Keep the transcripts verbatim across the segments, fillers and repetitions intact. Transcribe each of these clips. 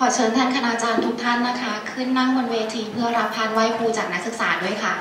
อเชิญท่านคณาจารย์ทุกท่านนะคะขึ้นนั่งบนเวทีเพื่อรับพานไหว้ครูจากนักศึกษาด้วยค่ะ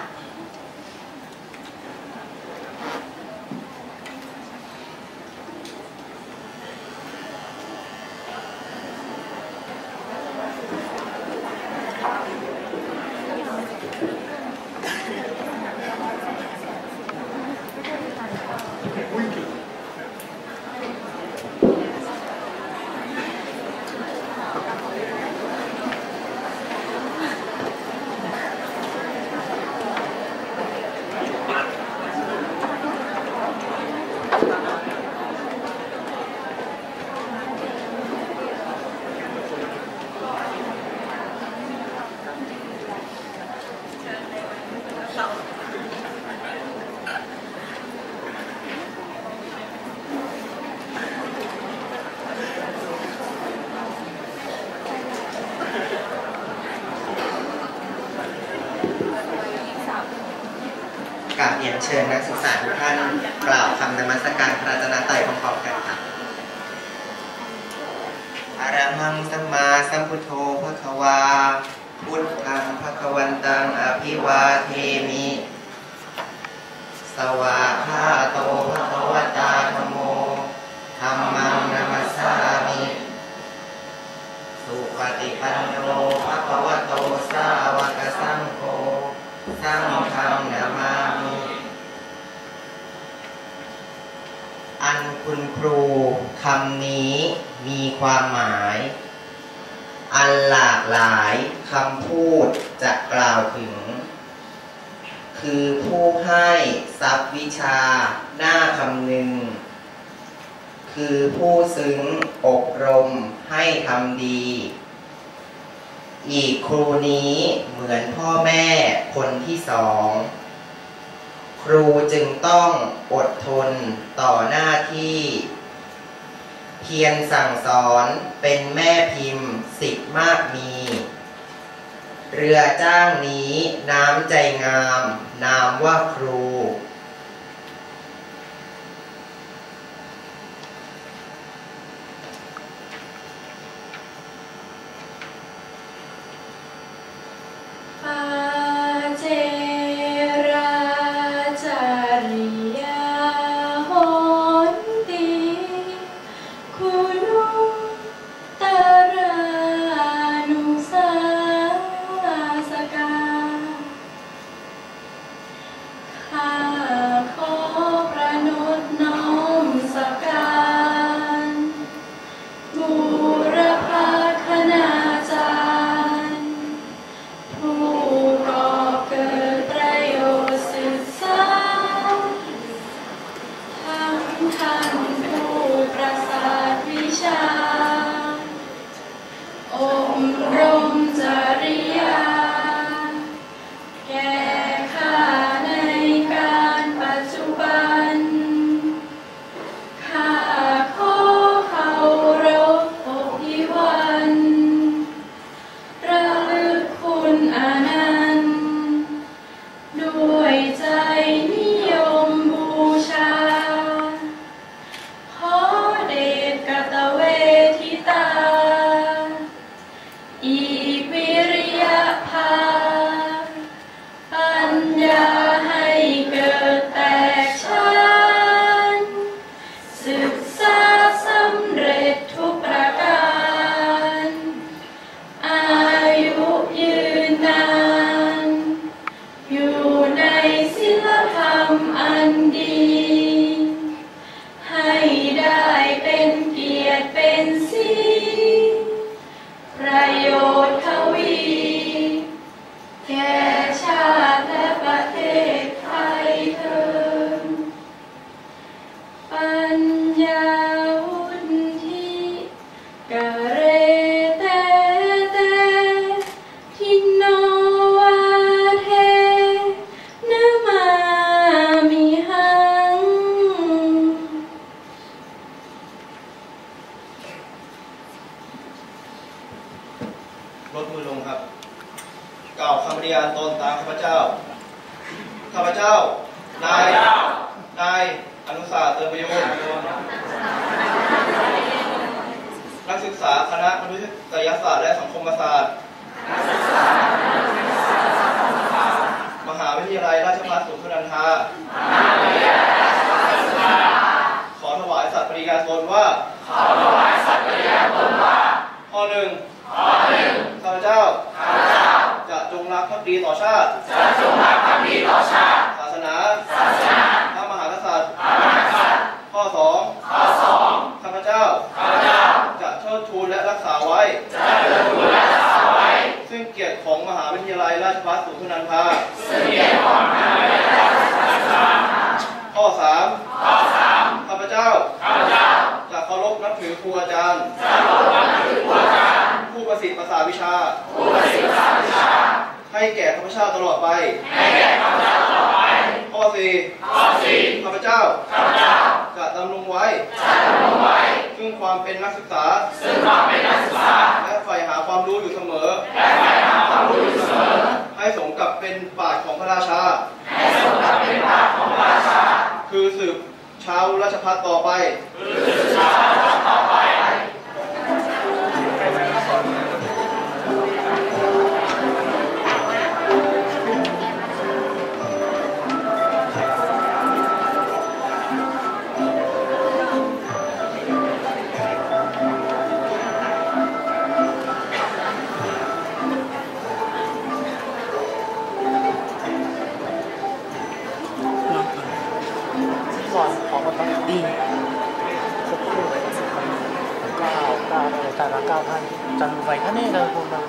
กราบเรียนเชิญนักศึกษาทุกท่านกล่าวคำนมัสการพระรัตนตรัยพร้อมๆกันครับอะระหังสัมมาสัมพุทโธภควาพุทธังภควันตังอภิวาเทมิสวาคาโตภควตาธัมโมธัมมังนัมสสามิสุปฏิปันโนภควโตสาวกสังโฆสังฆังนามามิอันคุณครูคำนี้มีความหมายอันหลากหลายคำพูดจะกล่าวถึงคือผู้ให้ทรัพย์วิชาหน้าคำนึงคือผู้ซึ้งอบรมให้ทำดีอีกครูนี้เหมือนพ่อแม่คนที่สองครูจึงต้องอดทนต่อหน้าที่เพียรสั่งสอนเป็นแม่พิมพ์สิทธิ์มากมีเรือจ้างนี้น้ำใจงามนามว่าครูลดมือลงครับกล่าวคำปฏิญาณตนตามข้าพเจ้าข้าพเจ้านายนายอนุสาเติมประโยชน์นักศึกษาคณะมนุษยศาสตร์และสังคมศาสตร์มหาวิทยาลัยราชภัฏสวนสุนันทาขอถวายสัตย์ปฏิญาณตนว่าขอถวายสัตย์ปฏิญาณตนว่าข้อหนึ่งข้อหนึ่งข้าพเจ้าข้าพเจ้าจะจงรักภักดีต่อชาติจะจงรักภักดีต่อชาติศาสนาศาสนาพระมหากษัตริย์พระมหากษัตริย์ข้อสองข้อสองข้าพเจ้าข้าพเจ้าจะเชิดชูและรักษาไว้จะเชิดชูและรักษาไว้ซึ่งเกียรติของมหาวิทยาลัยราชภัฏสวนสุนันทาซึ่งเกียรติของมหาวิทยาลัยราชภัฏสวนสุนันทาข้อสามข้อสามข้าพเจ้าข้าพเจ้าจะเคารพนับถือครูอาจารย์จะเคารพนับถือครูอาจารย์ผู้ประสิทธิ์ภาษาวิชาผู้ประสิทธิ์ภาษาวิชาให้แก่ข้าพเจ้าตลอดไปให้แก่ข้าพเจ้าตลอดไปข้อสี่ข้อสี่ข้าพเจ้าข้าพเจ้าจะดำรงไว้จะดำรงไว้ซึ่งความเป็นนักศึกษาซึ่งความเป็นนักศึกษาและใฝ่หาความรู้อยู่เสมอและใฝ่หาความรู้อยู่เสมอให้สมกับเป็นปราชญ์ของพระราชาให้สมกับเป็นปราชญ์ของพระราชาคือสืบชาวราชภัฏต่อไปคือสืบชาวราชภัฏต่อไปดีสักครู่เก้าเก้าแต่ละเก้าท่านจันไว้ท่านนี่เลยคุณมา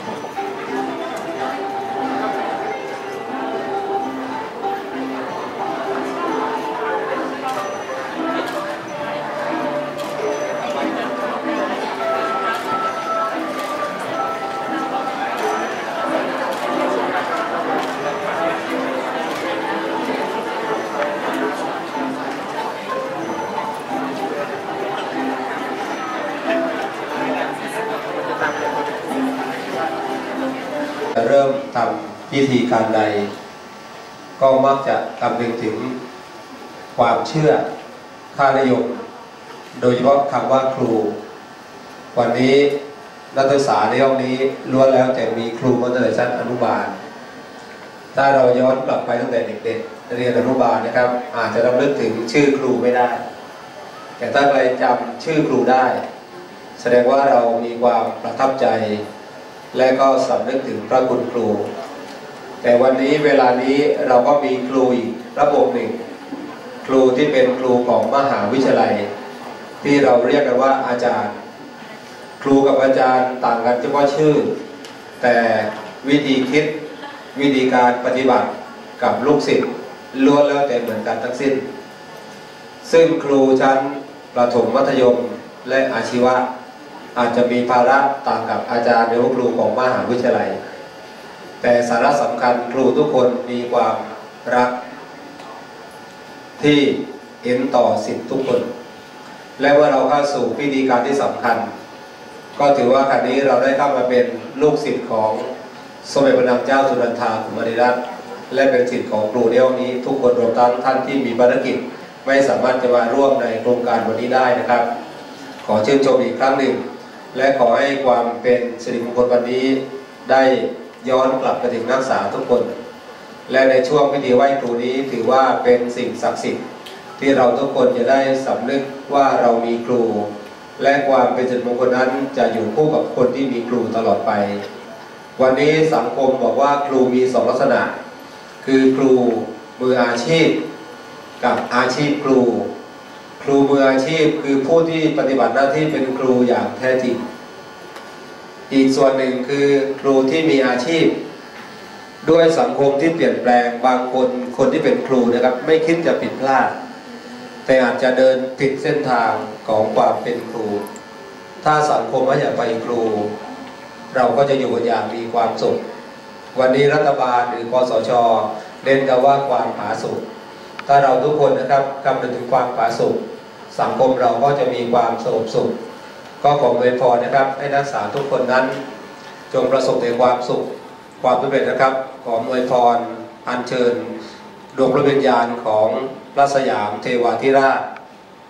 เริ่มทำพิธีการใดก็มักจะคำนึงถึงความเชื่อค่านิยมโดยเฉพาะคำว่าครูวันนี้นักศึกษาในห้องนี้ล้วนแล้วแต่มีครูมาตั้งแต่ชั้นอนุบาลถ้าเราย้อนกลับไปตั้งแต่เด็กๆเรียนอนุบาลนะครับอาจจะรำลึกถึงชื่อครูไม่ได้แต่ถ้าใครจำชื่อครูได้แสดงว่าเรามีความประทับใจและก็สำนึกถึงพระคุณครูแต่วันนี้เวลานี้เราก็มีครูอีกระบบหนึ่งครูที่เป็นครูของมหาวิทยาลัยที่เราเรียกกันว่าอาจารย์ครูกับอาจารย์ต่างกันเฉพาะชื่อแต่วิธีคิดวิธีการปฏิบัติกับลูกศิษย์ล้วนแล้วแต่เหมือนกันทั้งสิ้นซึ่งครูชั้นประถมมัธยมและอาชีวะอาจจะมีภาระต่างกับอาจารย์หรือครูของมหาวิทยาลัยแต่สาระสำคัญครูทุกคนมีความรักที่เห็นต่อศิษย์ทุกคนและว่าเราเข้าสู่พิธีการที่สำคัญก็ถือว่าครั้งนี้เราได้เข้ามาเป็นลูกศิษย์ของสมเด็จพระนางเจ้าสุนันทากุมารีรัตน์และเป็นศิษย์ของครูในวันนี้ทุกคนรวมทั้งท่านที่มีภารกิจไม่สามารถจะมาร่วมในโครงการวันนี้ได้นะครับขอชื่นชมอีกครั้งหนึ่งและขอให้ความเป็นสิริมงคลวันนี้ได้ย้อนกลับไปถึงนักศึกษาทุกคนและในช่วงพิธีไหว้ครูนี้ถือว่าเป็นสิ่งศักดิ์สิทธิ์ที่เราทุกคนจะได้สำนึกว่าเรามีครูและความเป็นสิริมงคลนั้นจะอยู่คู่กับคนที่มีครูตลอดไปวันนี้สังคมบอกว่าครูมีสองลักษณะคือครูมืออาชีพกับอาชีพครูครูมืออาชีพคือผู้ที่ปฏิบัติหน้าที่เป็นครูอย่างแท้จริงอีกส่วนหนึ่งคือครูที่มีอาชีพด้วยสังคมที่เปลี่ยนแปลงบางคนคนที่เป็นครูนะครับไม่คิดจะผิดพลาดแต่อาจจะเดินผิดเส้นทางของความเป็นครูถ้าสังคมไม่อยากไปครูเราก็จะอยู่กันอย่างมีความสุขวันนี้รัฐบาลหรือคสช.เน้นกันว่าความผาสุกถ้าเราทุกคนนะครับคำนึงถึงความผาสุกสังคมเราก็จะมีความสงบสุขก็ขออวยพรนะครับให้นักศึกษาทุกคนนั้นจงประสบแต่ความสุขความสำเร็จนะครับขออวยพรอัญเชิญดวงพระวิญญาณของพระสยามเทวาธิราช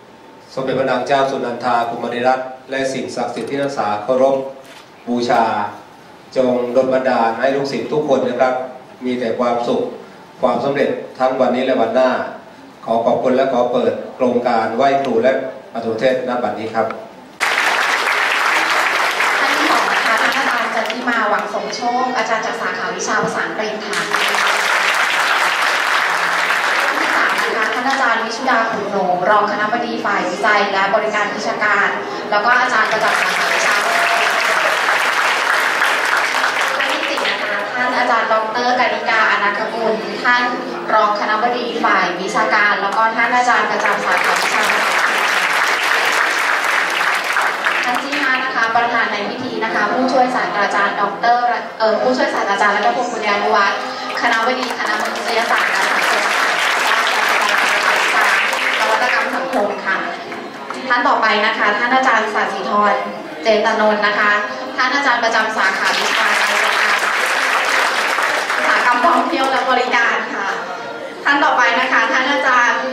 สมเด็จพระนางเจ้าสุนันทากุมารีรัตน์และสิ่งศักดิ์สิทธิ์ที่นักศึกษาเคารพบูชาจงดลบันดาลให้ลูกศิษย์ทุกคนนะครับมีแต่ความสุขความสำเร็จทั้งวันนี้และวันหน้าขอขอบคุณและขอเปิดโครงการไหว้ครูและปฐมเทศณบัดนี้ครับท่านที่สองนะคะท่านอาจารย์จันทิมาหวังสมโชคอาจารย์จากสาขาวิชาภาษาอังกฤษค่ะท่านที่สามนะคะท่านอาจารย์วิชุดาขุนโหนงรองคณบดีฝ่ายวิจัยและบริการวิชาการแล้วก็อาจารย์ประจำสาขาวิชาท่านที่สี่นะคะท่านอาจารย์ดร.กนิกาอนันทกุลท่านรองคณบดีฝ่ายวิชาการแล้วก็ท่านอาจารย์ประจำสาขาวิชาท่านที่ห้านะคะประธานในพิธีนะคะผู้ช่วยศาสตราจารย์ดร.เอ่อผู้ช่วยศาสตราจารย์รัตนพงศ์ปุญญานุวัฒน์คณบดีคณะมนุษยศาสตร์และสังคมศาสตร์ด้านการจัดการศึกษาและนวัตกรรมสังคมค่ะท่านต่อไปนะคะท่านอาจารย์ศาสิธรเจตนนท์นะคะท่านอาจารย์ประจำสาขาวิชาการจัดการอุตสาหกรรมท่องเที่ยวและบริการค่ะท่านต่อไปนะคะท่านอาจารย์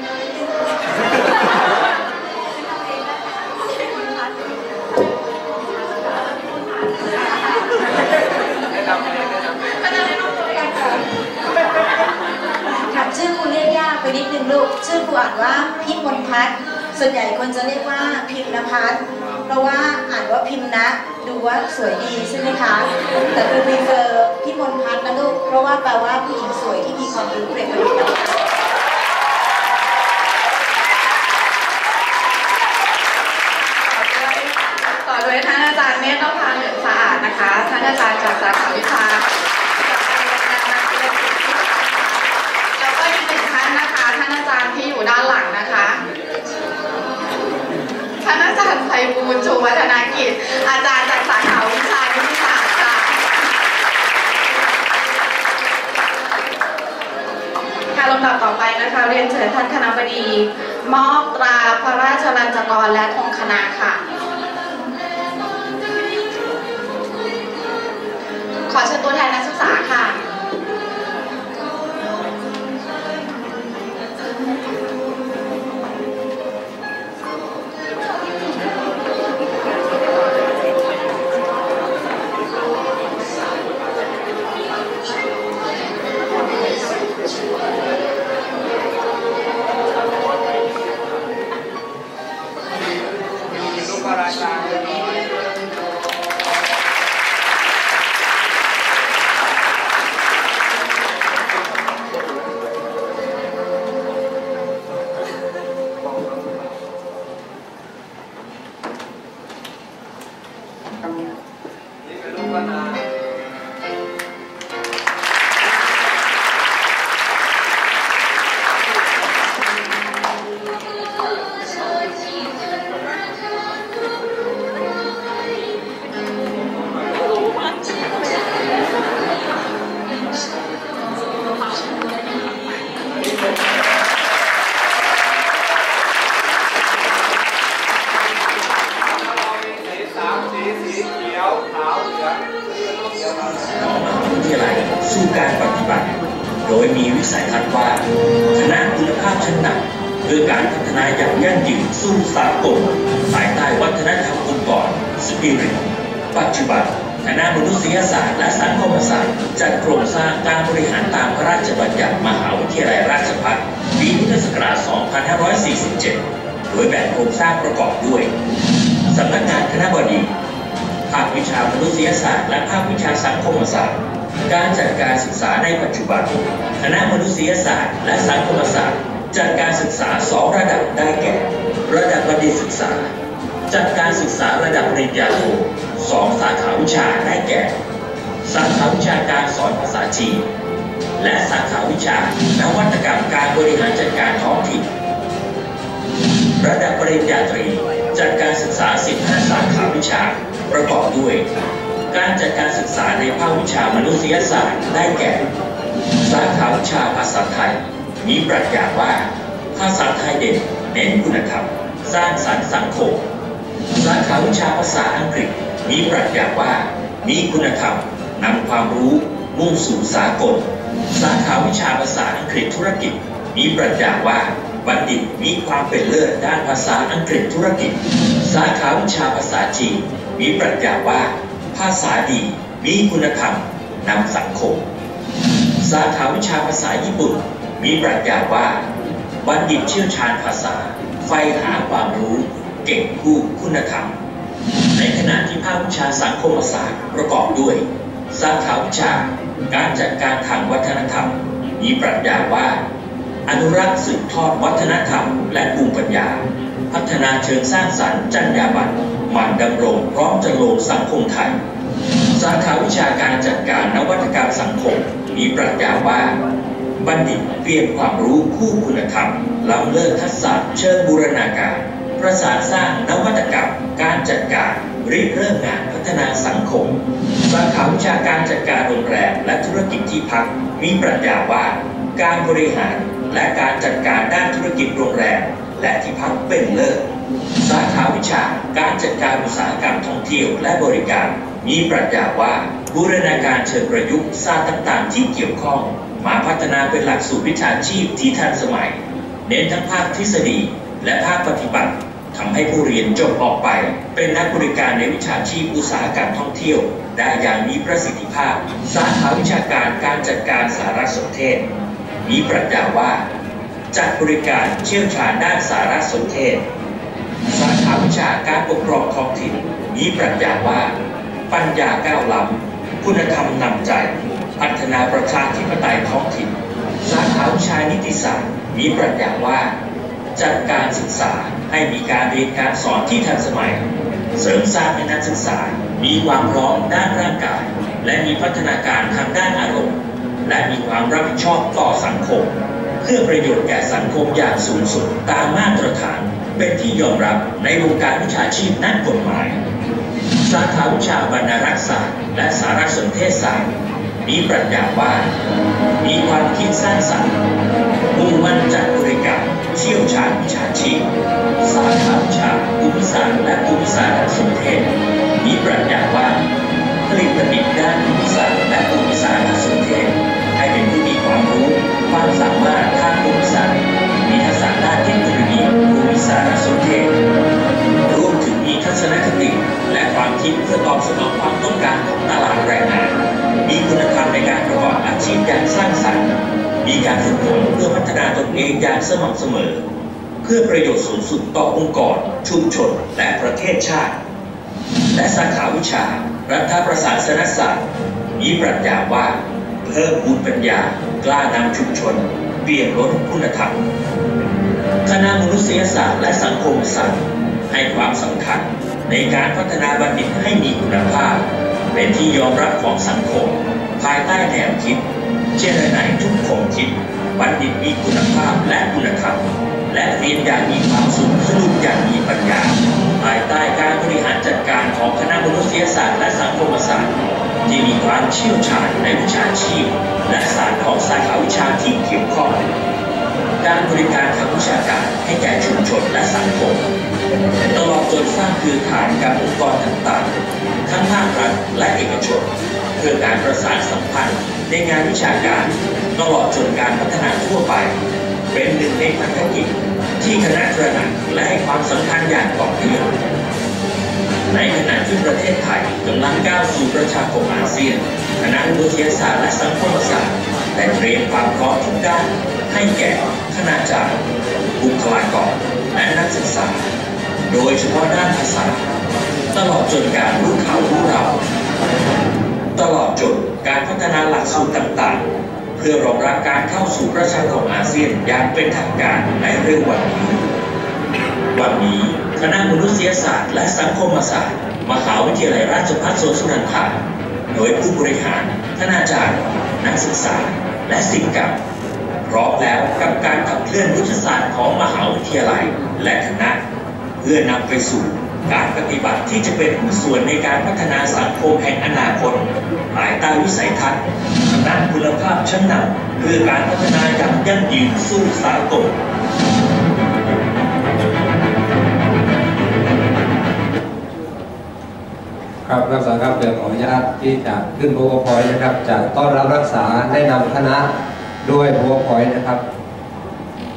ครับชื่อครูเรียกยากไปนิดนึงลูกชื่อครูอ่านว่าพิมลพัฒน์ส่วนใหญ่คนจะเรียกว่าพิมนภัทรเพราะว่าอ่านว่าพิมนะดูว่าสวยดีใช่ไหมคะแต่ครู prefer พิมลพัฒน์นะลูกเพราะว่าแปลว่าผู้หญิงสวยที่มีความรู้เปรียบประดุจต่อโดยท่านอาจารย์เมธนภาเหลืองสะอาดนะคะท่านอาจารย์จากสาขาวิชาแล้วก็อีกหนึ่งท่านนะคะท่านอาจารย์ที่อยู่ด้านหลังนะคะท่านอาจารย์ไพบูลย์ชูวัฒนากิจอาจารย์จากสาขาวิชาวิทยาศาสตร์ค่ะค่ะลำดับต่อไปนะคะเรียนเชิญท่านคณบดีมอบตราพระราชลัญจกรและธงคณะค่ะขอเชิญตัวแทนนักศึกษาค่ะสู่การปฏิบัติโดยมีวิสัยทัศน์ว่าคณะคุณภาพชั้นนำเพื่อการพัฒนาอย่างยั่งยืนสู่สากลภายใต้วัฒนธรรมองค์กรสปิริตปัจจุบันคณะมนุษยศาสตร์และสังคมศาสตร์จัดโครงสร้างการบริหารตามพระราชบัญญัติมหาวิทยาลัยราชภัฏปีพุทธศักราช สองพันห้าร้อยสี่สิบเจ็ด โดยแบ่งโครงสร้างประกอบด้วยสำนักงานคณบดีภาควิชามนุษยศาสตร์และภาควิชาสังคมศาสตร์การจัดการศึกษาในปัจจุบันคณะมนุษยศาสตร์และสังคมศาสตร์จัดการศึกษาสองระดับได้แก่ระดับบัณฑิตศึกษาจัดการศึกษาระดับปริญญาโทสองสาขาวิชาได้แก่สาขาวิชาการสอนภาษาจีนและสาขาวิชานวัตกรรมการบริหารจัดการท้องถิ่นระดับปริญญาตรีจัดการศึกษาสิบห้าสาขาวิชาประกอบด้วยการจัดการศึกษาในภาควิชามนุษยศาสตร์ได้แก่สาขาวิชาภาษาไทยมีปรัชญาว่าภาษาไทยเด่นเน้นคุณธรรมสร้างสรรค์สังคมสาขาวิชาภาษาอังกฤษมีปรัชญาว่ามีคุณธรรมนำความรู้มุ่งสู่สากลสาขาวิชาภาษาอังกฤษธุรกิจมีปรัชญาว่าบัณฑิตมีความเป็นเลิศด้านภาษาอังกฤษธุรกิจสาขาวิชาภาษาจีนมีปรัชญาว่าภาษาดีมีคุณธรรมนำสังคมสาขาวิชาภาษาญี่ปุ่นมีปรัชญาว่าบัณฑิตเชี่ยวชาญภาษาใฝ่หาความรู้เก่งคู่คุณธรรมในขณะที่ภาควิชาสังคมศาสตร์ประกอบด้วยสาขาวิชาการจัดการทางวัฒนธรรมมีปรัชญาว่าอนุรักษ์สืบทอดวัฒนธรรมและภูมิปัญญาพัฒนาเชิงสร้างสรรค์จรรยาบรรณหมั่นดำรงพร้อมจะโลงสังคมไทยสาขาวิชาการจัดการนวัตกรรมสังคมมีปรัชญาว่าบัณฑิตเปลี่ยนความรู้คู่คุณธรรมล้ำเลิศทักษะเชิงบูรณาการประสานสร้างนวัตกรรมการจัดการริเริ่มงานพัฒนาสังคมสาขาวิชาการจัดการโรงแรมและธุรกิจที่พักมีปรัชญาว่าการบริหารและการจัดการด้านธุรกิจโรงแรมและที่พักเป็นเลิศสาขาวิชาการจัดการอุตสาหกรรมท่องเที่ยวและบริการมีปรัชญาว่าบูรณาการเชิงประยุกต์ศาสตร์ต่างๆที่เกี่ยวข้องมาพัฒนาเป็นหลักสูตรวิชาชีพที่ทันสมัยเน้นทั้งภาคทฤษฎีและภาคปฏิบัติทำให้ผู้เรียนจบออกไปเป็นนักบริการในวิชาชีพอุตสาหกรรมท่องเที่ยวได้อย่างมีประสิทธิภาพสาขาวิชาการการจัดการสารสนเทศมีปรัชญาว่าจัดบริการเชี่ยวชาญด้านสารสนเทศสาขาวิชาการปกครองท้องถิ่นมีปรัชญาว่าปัญญาก้าวล้ำคุณธรรมนำใจพัฒนาประชาธิปไตยท้องถิ่นสาขาวิชานิติศาสตร์มีปรัชญาว่าจัดการศึกษาให้มีการเรียนการสอนที่ทันสมัยเสริมสร้างให้นักศึกษามีความพร้อมด้านร่างกายและมีพัฒนาการทางด้านอารมณ์และมีความรับผิดชอบต่อสังคมเพื่อประโยชน์แก่สังคมอย่างสูงสุดตามมาตรฐานเป็นที่ยอมรับในวงการวิชาชีพนักกฎหมายสาขาวิชาบรรณารักษศาสตร์และสารสนเทศศาสตร์มีปรัชญาว่ามีความคิดสร้างสรรค์มุ่งมั่นจัดบริการเชี่ยวชาญวิชาชีพสาขาวิชาภูมิศาสตร์และภูมิสารสนเทศมีปรัชญาว่าผลิตบัณฑิตด้านภูมิศาสตร์และภูมิสารสนเทศให้เป็นผู้มีความรู้ความสามารถทางภูมิศาสตร์มีทักษะด้านเทคโนโลยีภูมิสารสนเทศรวมถึงมีทัศนคติและความคิดเพื่อตอบสนองความต้องการของตลาดแรงงานมีคุณธรรมในการประกอบอาชีพอย่างสร้างสรรค์มีการฝึกฝนเพื่อพัฒนาตนเองอย่างสม่ำเสมอเพื่อประโยชน์สูงสุดต่อองค์กรชุมชนและประเทศชาติและสาขาวิชารัฐประศาสนศาสตร์มีปรัชญาว่าเพิ่มพูนปัญญากล้านำชุมชนเปลี่ยนล้นคุณธรรมคณะมนุษยศาสตร์และสังคมศาสตร์ให้ความสำคัญในการพัฒนาบัณฑิตให้มีคุณภาพเป็นที่ยอมรับของสังคมภายใต้แนวคิดเจริญในทุกคมคิดบัณฑิตมีคุณภาพและคุณธรรมและเรียนอย่างมีความสุขสนุกอย่างมีปัญญาภายใต้การบริหารจัดการของคณะมนุษยศาสตร์และสังคมศาสตร์ที่มีความเชี่ยวชาญในวิชาชีพและศาสตร์ของสาขาวิชาที่เกี่ยวข้องการบริการทางวิชาการให้แก่ชุมชนและสังคมตลอดจนสร้างเครือข่ายกับองค์กรต่างๆทั้งภาครัฐและเอกชนเพื่อการประสานสัมพันธ์ในงานวิชาการตลอดจนการพัฒนาทั่วไปเป็นหนึ่งในภารกิจที่คณะตระหนักและให้ความสำคัญอย่างต่อเนื่องในขณะที่ประเทศไทยกำลังก้าวสู่ประชาคมอาเซียนคณะวิทยาศาสตร์และสังคมศาสตร์ได้เตรียมความพร้อมทุกด้านให้แก่คณาจารย์บุคลากรและนักศึกษาโดยเฉพาะด้านภาษาตลอดจนการรู้เขารู้เราตลอดจนการพัฒนาหลักสูตรต่างๆเพื่อรองรับการเข้าสู่ประชาคมอาเซียนอย่างเป็นทางการในเร็ววันนี้วันนี้คณะมนุษยศาสตร์และสังคมศาสตร์มหาวิทยาลัยราชภัฏสวนสุนันทาโดยผู้บริหารคณาจารย์นักศึกษาและศิษย์เก่าพร้อมแล้วกับการขับเคลื่อนยุทธศาสตร์ของมหาวิทยาลัยและคณะเพื่อนำไปสู่การปฏิบัติที่จะเป็นส่วนในการพัฒนาสังคมแห่งอนาคตภายใต้วิสัยทัศน์ด้านคุณภาพชั้นนำเพื่อการพัฒนาอย่างยั่งยืนสู่สากลครับนักศึกษาครับเดี๋ยวขออนุญาตที่จะขึ้น PowerPoint นะครับจะต้อนรับนักศึกษาแนะนำคณะด้วย PowerPoint นะครับ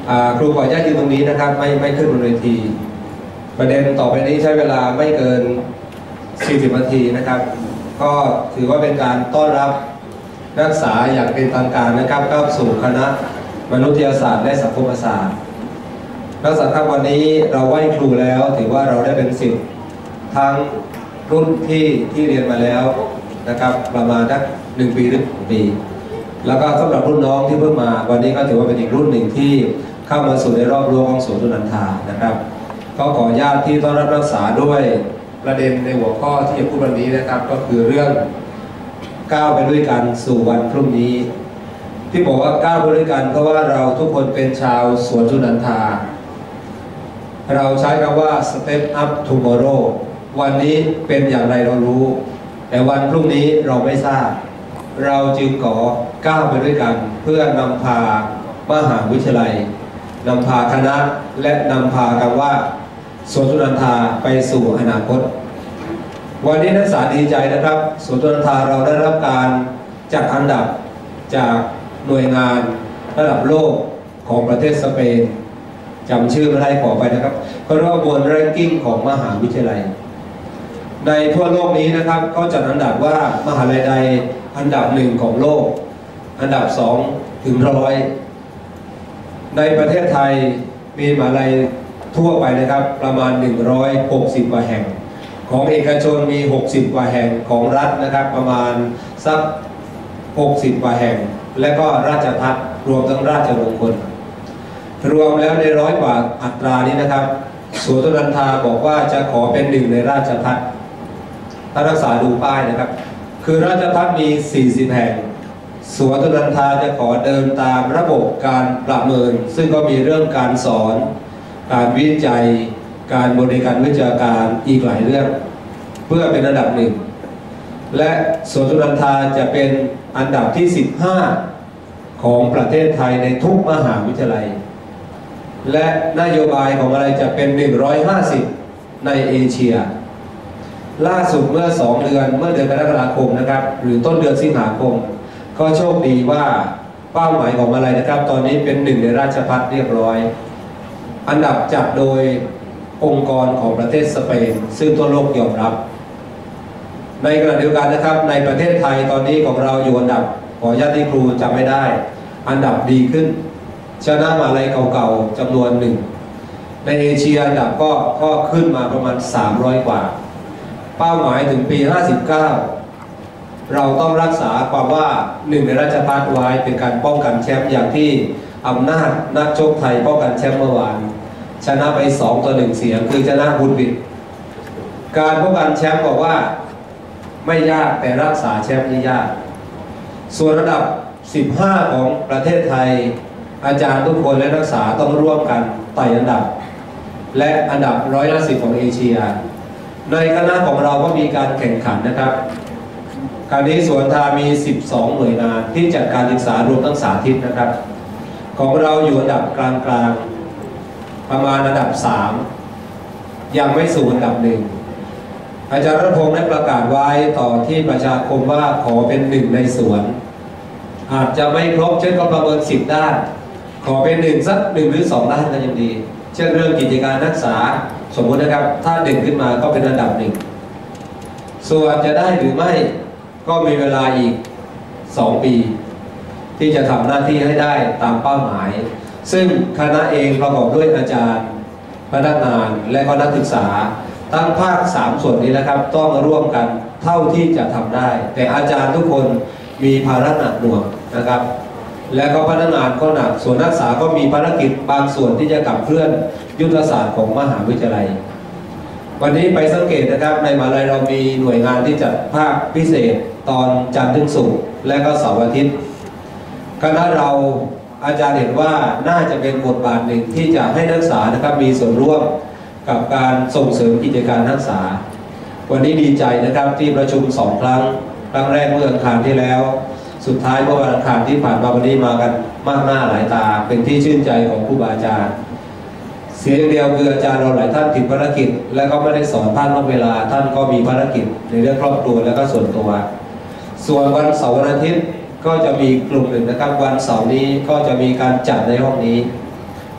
ครูขออนุญาตยืนตรงนี้นะครับไม่ไม่ขึ้นบนเวทีประเด็นต่อไปนี้ใช้เวลาไม่เกินสี่สิบนาทีนะครับก็ถือว่าเป็นการต้อนรับนักศึกษาอย่างเป็นทางการนะครับเข้าสู่คณะมนุษยศาสตร์และสังคมศาสตร์นักศึกษาครับวันนี้เราไหว้ครูแล้วถือว่าเราได้เป็นศิษย์ทั้งรุ่นที่ที่เรียนมาแล้วนะครับประมาณสักหนึ่งปีหรือสองปีแล้วก็สำหรับรุ่นน้องที่เพิ่งมาวันนี้ก็ถือว่าเป็นอีกรุ่นหนึ่งที่เข้ามาสู่ในรอบรั้วของสวนสุนันทานะครับก็ขออนุญาตที่ต้อนรับนักศึกษาด้วยประเด็นในหัวข้อที่จะพูดวันนี้นะครับก็คือเรื่องก้าวไปด้วยกันสู่วันพรุ่งนี้ที่บอกว่าก้าวไปด้วยกันเพราะว่าเราทุกคนเป็นชาวสวนสุนันทาเราใช้คำว่า step up tomorrow วันนี้เป็นอย่างไรเรารู้แต่วันพรุ่งนี้เราไม่ทราบเราจึงขอก้าวไปด้วยกันเพื่อนำพามหาวิทยาลัยนำพาคณะและนำพาคำว่าสวนสุนันทาไปสู่อนาคตวันนี้นักศึกษาดีใจนะครับสวนสุนันทาเราได้รับการจัดอันดับจากหน่วยงานระดับโลกของประเทศสเปนจำชื่อไม่ได้ขอไปนะครับก็เรียกว่า World Ranking ของมหาวิทยาลัยในทั่วโลกนี้นะครับเขาจัดอันดับว่ามหาลัยใดอันดับหนึ่งของโลกอันดับสองถึงร้อยในประเทศไทยมีมหาลัยทั่วไปนะครับประมาณหนึ่งร้อยหกสิบกว่าแห่งของเอกชนมีหกสิบกว่าแห่งของรัฐนะครับประมาณสักหกสิบกว่าแห่งและก็ราชภัฏรวมทั้งราชมงคลรวมแล้วในร้อยกว่าอัตรานี้นะครับสวนสุนันทาบอกว่าจะขอเป็นหนึ่งในราชภัฏถ้ารักษาดูป้ายนะครับคือราชภัฏมีสี่สิบแห่งสวนสุนันทาจะขอเดินตามระบบการประเมินซึ่งก็มีเรื่องการสอนการวิจัยการบริการวิชาการอีกหลายเรื่องเพื่อเป็นอันดับหนึ่งและสวนสุนันทาจะเป็นอันดับที่สิบห้าของประเทศไทยในทุกมหาวิทยาลัยและนโยบายของอะไรจะเป็นหนึ่งร้อยห้าสิบในเอเชียล่าสุดเมื่อสองเดือนเมื่อเดือนกรกฎาคมนะครับหรือต้นเดือนสิงหาคมก็โชคดีว่าเป้าหมายของอะไรนะครับตอนนี้เป็นหนึ่งในราชภัฏเรียบร้อยอันดับจัดโดยองค์กรของประเทศสเปนซึ่งทั่วโลกยอมรับในขณะเดียวกันนะครับในประเทศไทยตอนนี้ของเราอยู่อันดับขอญาติครูจำไม่ได้อันดับดีขึ้นชนะมหาลัยเก่าๆจำนวนหนึ่งในเอเชียอันดับก็ก็ขึ้นมาประมาณสามร้อยกว่าเป้าหมายถึงปีห้าสิบเก้าเราต้องรักษาความว่าหนึ่งในราชภัฏไว้เป็นการป้องกันแชมป์อย่างที่อำนาจนักชกไทยป้องกันแชมป์เมื่อวานชนะไปสองต่อหนึ่งเสียงคือชนะบุญบิดการป้องกันแชมป์บอกว่าไม่ยากแต่รักษาแชมป์นี่ยากส่วนระดับสิบห้าของประเทศไทยอาจารย์ทุกคนและนักศึกษาต้องร่วมกันไต่อันดับและอันดับร้อยละสิบของเอเชียในคณะของเราก็มีการแข่งขันนะครับคราวนี้สวนทามีสิบสองหน่วยงานที่จัดการศึกษารวมทั้งสาธิตนะครับของเราอยู่อันดับกลางๆประมาณอันดับสามยังไม่สู่อันดับหนึ่งอาจารย์รัตพงศ์ได้ประกาศไว้ต่อที่ประชาคมว่าขอเป็นหนึ่งในสวนอาจจะไม่ครบเช่นก็ประเมินสิบด้านขอเป็นหนึ่งสักหนึ่งหรือสองด้านก็ยังดีเช่นเรื่องกิจการนักศึกษาสมมตินะครับถ้าเด่นขึ้นมาก็เป็นอันดับหนึ่งส่วนจะได้หรือไม่ก็มีเวลาอีกสองปีที่จะทำหน้าที่ให้ได้ตามเป้าหมายซึ่งคณะเองประกอบด้วยอาจารย์พนักงานและก็นักศึกษาทั้งภาคสามส่วนนี้นะครับต้องร่วมกันเท่าที่จะทำได้แต่อาจารย์ทุกคนมีภาระหนักหน่วงนะครับและก็พนักงานก็หนักส่วนนักศึกษาก็มีภารกิจบางส่วนที่จะขับเคลื่อนยุทธศาสตร์ของมหาวิทยาลัยวันนี้ไปสังเกตนะครับในมหาลัยเรามีหน่วยงานที่จัดภาคพิเศษตอนจันทร์ถึงศุกร์และก็เสาร์อาทิตย์คณะเราอาจารย์เห็นว่าน่าจะเป็นบทบาทหนึ่งที่จะให้นักศึกษานะครับมีส่วนร่วมกับการส่งเสริมกิจการนักศึกษาวันนี้ดีใจนะครับที่ประชุมสองครั้งครั้งแรกเมื่ออังคารที่แล้วสุดท้ายเมื่อวันอังคารที่ผ่านมาวันนี้มากันมากหน้าหลายตาเป็นที่ชื่นใจของครูบาอาจารย์เสียอย่างเดียวคืออาจารย์เราหลายท่านติดภารกิจและก็ไม่ได้สอนท่านนอกเวลาท่านก็มีภารกิจในเรื่องครอบครัวและก็ส่วนตัวส่วนวันเสาร์วันอาทิตย์ก็จะมีกลุ่มหนึ่งนะครับวันเสาร์นี้ก็จะมีการจัดในห้องนี้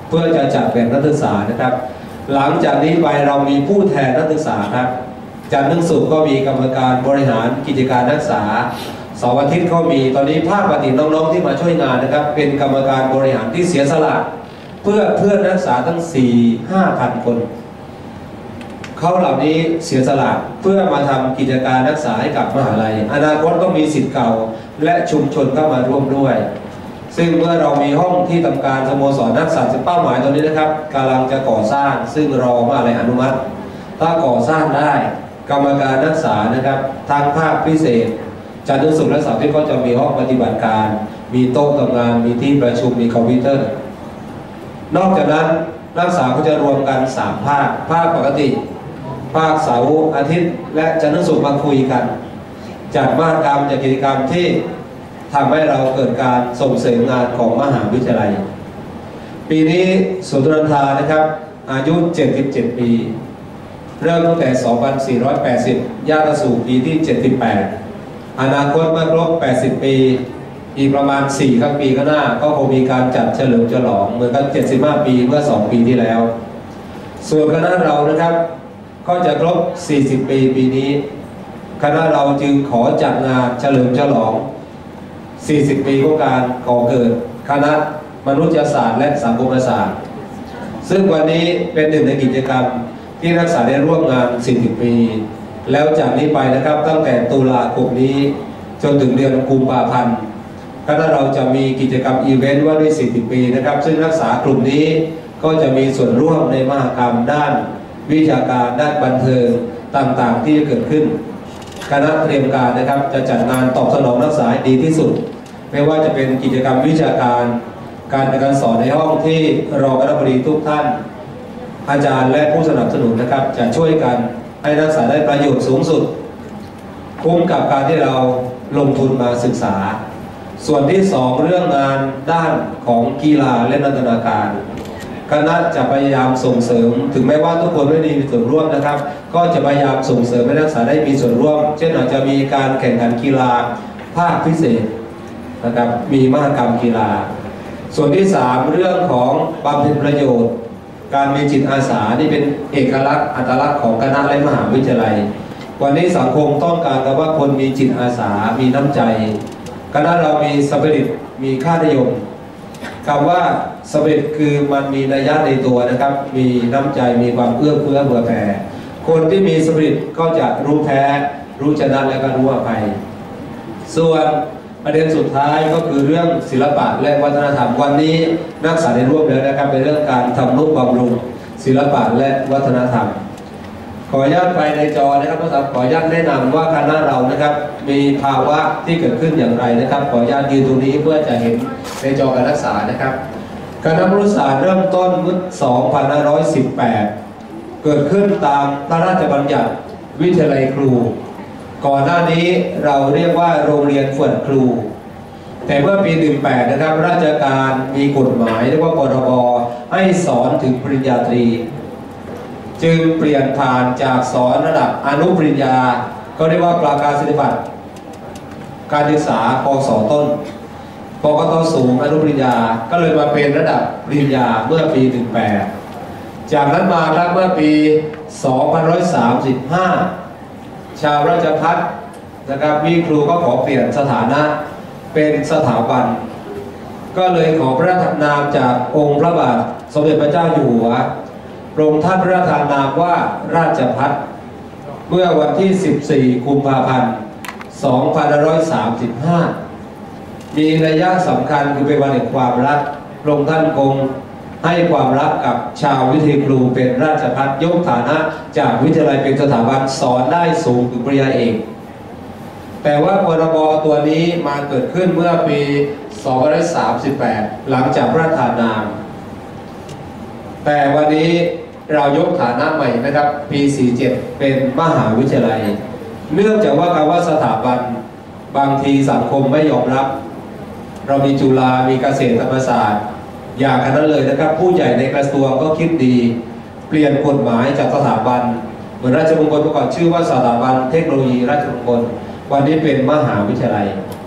เพื่อจะจัดแบ่งนักศึกษานะครับหลังจากนี้ไปเรามีผู้แทนนักศึกษาครับจันทร์ถึงศุกร์ก็มีกรรมการบริหารกิจการนักศึกษาเสาร์อาทิตย์ก็มีตอนนี้ภาคปฏิบัติน้องๆที่มาช่วยงานนะครับเป็นกรรมการบริหารที่เสียสละเพื่อเพื่อนนักศึกษาทั้ง สี่ห้าพัน คนเขาเหล่านี้เสียสละเพื่อมาทำกิจการนักศึกษาให้กับมหาลัยอนาคตก็มีศิษย์เก่าและชุมชนเข้ามาร่วมด้วยซึ่งเมื่อเรามีห้องที่ทำการสโมสรนักศึกษาเป้าหมายตอนนี้นะครับกำลังจะก่อสร้างซึ่งรอมหาลัยอนุมัติถ้าก่อสร้างได้กรรมการนักศึกษานะครับทางภาคพิเศษจันทร์ถึงศุกร์และเสาร์อาทิตย์ก็จะมีห้องปฏิบัติการมีโต๊ะทำงานมีที่ประชุมมีคอมพิวเตอร์นอกจากนั้นนักศึกษาก็จะรวมกันสามภาคภาคปกติภาคเสาร์อาทิตย์และจันทร์ถึงศุกร์มาคุยกันจัดมหกรรมจัดกิจกรรมที่ทำให้เราเกิดการส่งเสริมงานของมหาวิทยาลัยปีนี้สุนทรธานะครับอายุเจ็ดสิบเจ็ดปีเริ่มตั้งแต่ สองพันสี่ร้อยแปดสิบ ย่างเข้าสู่ปีที่ เจ็ดสิบแปด อนาคตเมื่อครบ แปดสิบ ปีอีกประมาณ สี่ ครั้งปีข้างหน้าก็คงมีการจัดเฉลิมฉลองเหมือนกัน เจ็ดสิบห้า ปีเมื่อ สอง ปีที่แล้วส่วนคณะเรานะครับก็จะครบ สี่สิบ ปีปีนี้คณะเราจึงขอจัดงานเฉลิมฉลองสี่สิบ ปีของการก่อเกิดคณะมนุษยศาสตร์และสังคมศาสตร์ซึ่งวันนี้เป็นหนึ่งในกิจกรรมที่นักศึกษาได้ร่วมงานสี่สิบ ปีแล้วจากนี้ไปนะครับตั้งแต่ตุลาคมนี้จนถึงเดือนกุมภาพันธ์คณะเราจะมีกิจกรรมอีเวนต์ว่าด้วยสี่สิบ ปีนะครับซึ่งนักศึกษากลุ่มนี้ก็จะมีส่วนร่วมในมหกรรมด้านวิชาการด้านบันเทิงต่างๆที่จะเกิดขึ้นคณะเตรียมการนะครับจะจัดงานตอบสนองนักศึกษาดีที่สุดไม่ว่าจะเป็นกิจกรรมวิชาการการเรียนการสอนในห้องที่รองคณบดีทุกท่านอาจารย์และผู้สนับสนุนนะครับจะช่วยกันให้นักศึกษาได้ประโยชน์สูงสุดคุ้มกับการที่เราลงทุนมาศึกษาส่วนที่สองเรื่องงานด้านของกีฬาและนันทนาการคณะจะพยายามส่งเสริมถึงแม้ว่าทุกคนไม่มีส่วนร่วมนะครับก็จะพยายามส่งเสริมให้นักศึกษาได้มีส่วนร่วมเช่นอาจจะมีการแข่งขันกีฬาภาคพิเศษนะครับมีมหกรรมกีฬาส่วนที่สามเรื่องของบำเพ็ญประโยชน์การมีจิตอาสานี่เป็นเอกลักษณ์อัตลักษณ์ของคณะและมหาวิทยาลัยวันนี้สังคมต้องการกันว่าคนมีจิตอาสามีน้ำใจคณะเรามีสปิริตมีค่านิยมคำว่าสปิริตคือมันมีนัยยะในตัวนะครับมีน้ำใจมีความเอื้อเฟื้อเผื่อแผ่คนที่มีสปิริตก็จะรู้แพ้รู้ชนะและก็รู้อภัยส่วนประเด็นสุดท้ายก็คือเรื่องศิลปะและวัฒนธรรมวันนี้นักศึกษาได้ร่วมแล้วนะครับเป็นเรื่องการทำนุบำรุงศิลปะและวัฒนธรรมขออนุญาตไปในจอนะครับนักศึกษาขออนุญาตแนะนำว่าคณะเรานะครับมีภาวะที่เกิดขึ้นอย่างไรนะครับขออนุญาตยืนตรงนี้เพื่อจะเห็นในจอการรักษานะครับคณะมนุษยศาสตร์เริ่มต้นเมื่อ สองพันห้าร้อยสิบแปด เกิดขึ้นตามพระราชบัญญัติวิทยาลัยครูก่อนหน้านี้เราเรียกว่าโรงเรียนฝ่ายครูแต่เมื่อปีหนึ่งแปดนะครับราชการมีกฎหมายเรียกว่าพรบให้สอนถึงปริญญาตรีจึงเปลี่ยนผ่านจากสอนระดับอนุปริญญาก็เรียกว่าประกาศนียบัตรการศึกษาป.ส.ต้นปกต.สูงอนุปริญญาก็เลยมาเป็นระดับปริญญาเมื่อปีสิบแปดจากนั้นมาครับเมื่อปีสองพันห้าร้อยสามสิบห้าชาวราชภัฏนะครับมีครูก็ขอเปลี่ยนสถานะเป็นสถาบันก็เลยขอพระราชนามจากองค์พระบาทสมเด็จพระเจ้าอยู่หัวพระองค์ท่านพระราชนามว่าราชภัฏเมื่อวันที่สิบสี่กุมภาพันธ์สองพันห้าร้อยสามสิบห้ามีนัยยะสำคัญคือเป็นวันแห่งความรักพระองค์ท่านคงให้ความรักกับชาววิทยาครูเป็นราชภัฏยกฐานะจากวิทยาลัยเป็นสถาบันสอนได้สูงถึงปริญญาเอกแต่ว่าพรบตัวนี้มาเกิดขึ้นเมื่อปีสองพันห้าร้อยสามสิบแปดหลังจากพระราชทานนามแต่วันนี้เรายกฐานะใหม่นะครับปีสี่สิบเจ็ดเป็นมหาวิทยาลัยเนื่องจากว่าคำว่าสถาบันบางทีสังคมไม่ยอมรับเรามีจุฬามีเกษตรธรรมศาสตร์อย่างนั้นเลยนะครับผู้ใหญ่ในกระทรวงก็คิดดีเปลี่ยนกฎหมายจากสถาบันเหมือนราชมงคลเมื่อก่อนชื่อว่าสถาบันเทคโนโลยีราชมงคลวันนี้เป็นมหาวิทยาลัย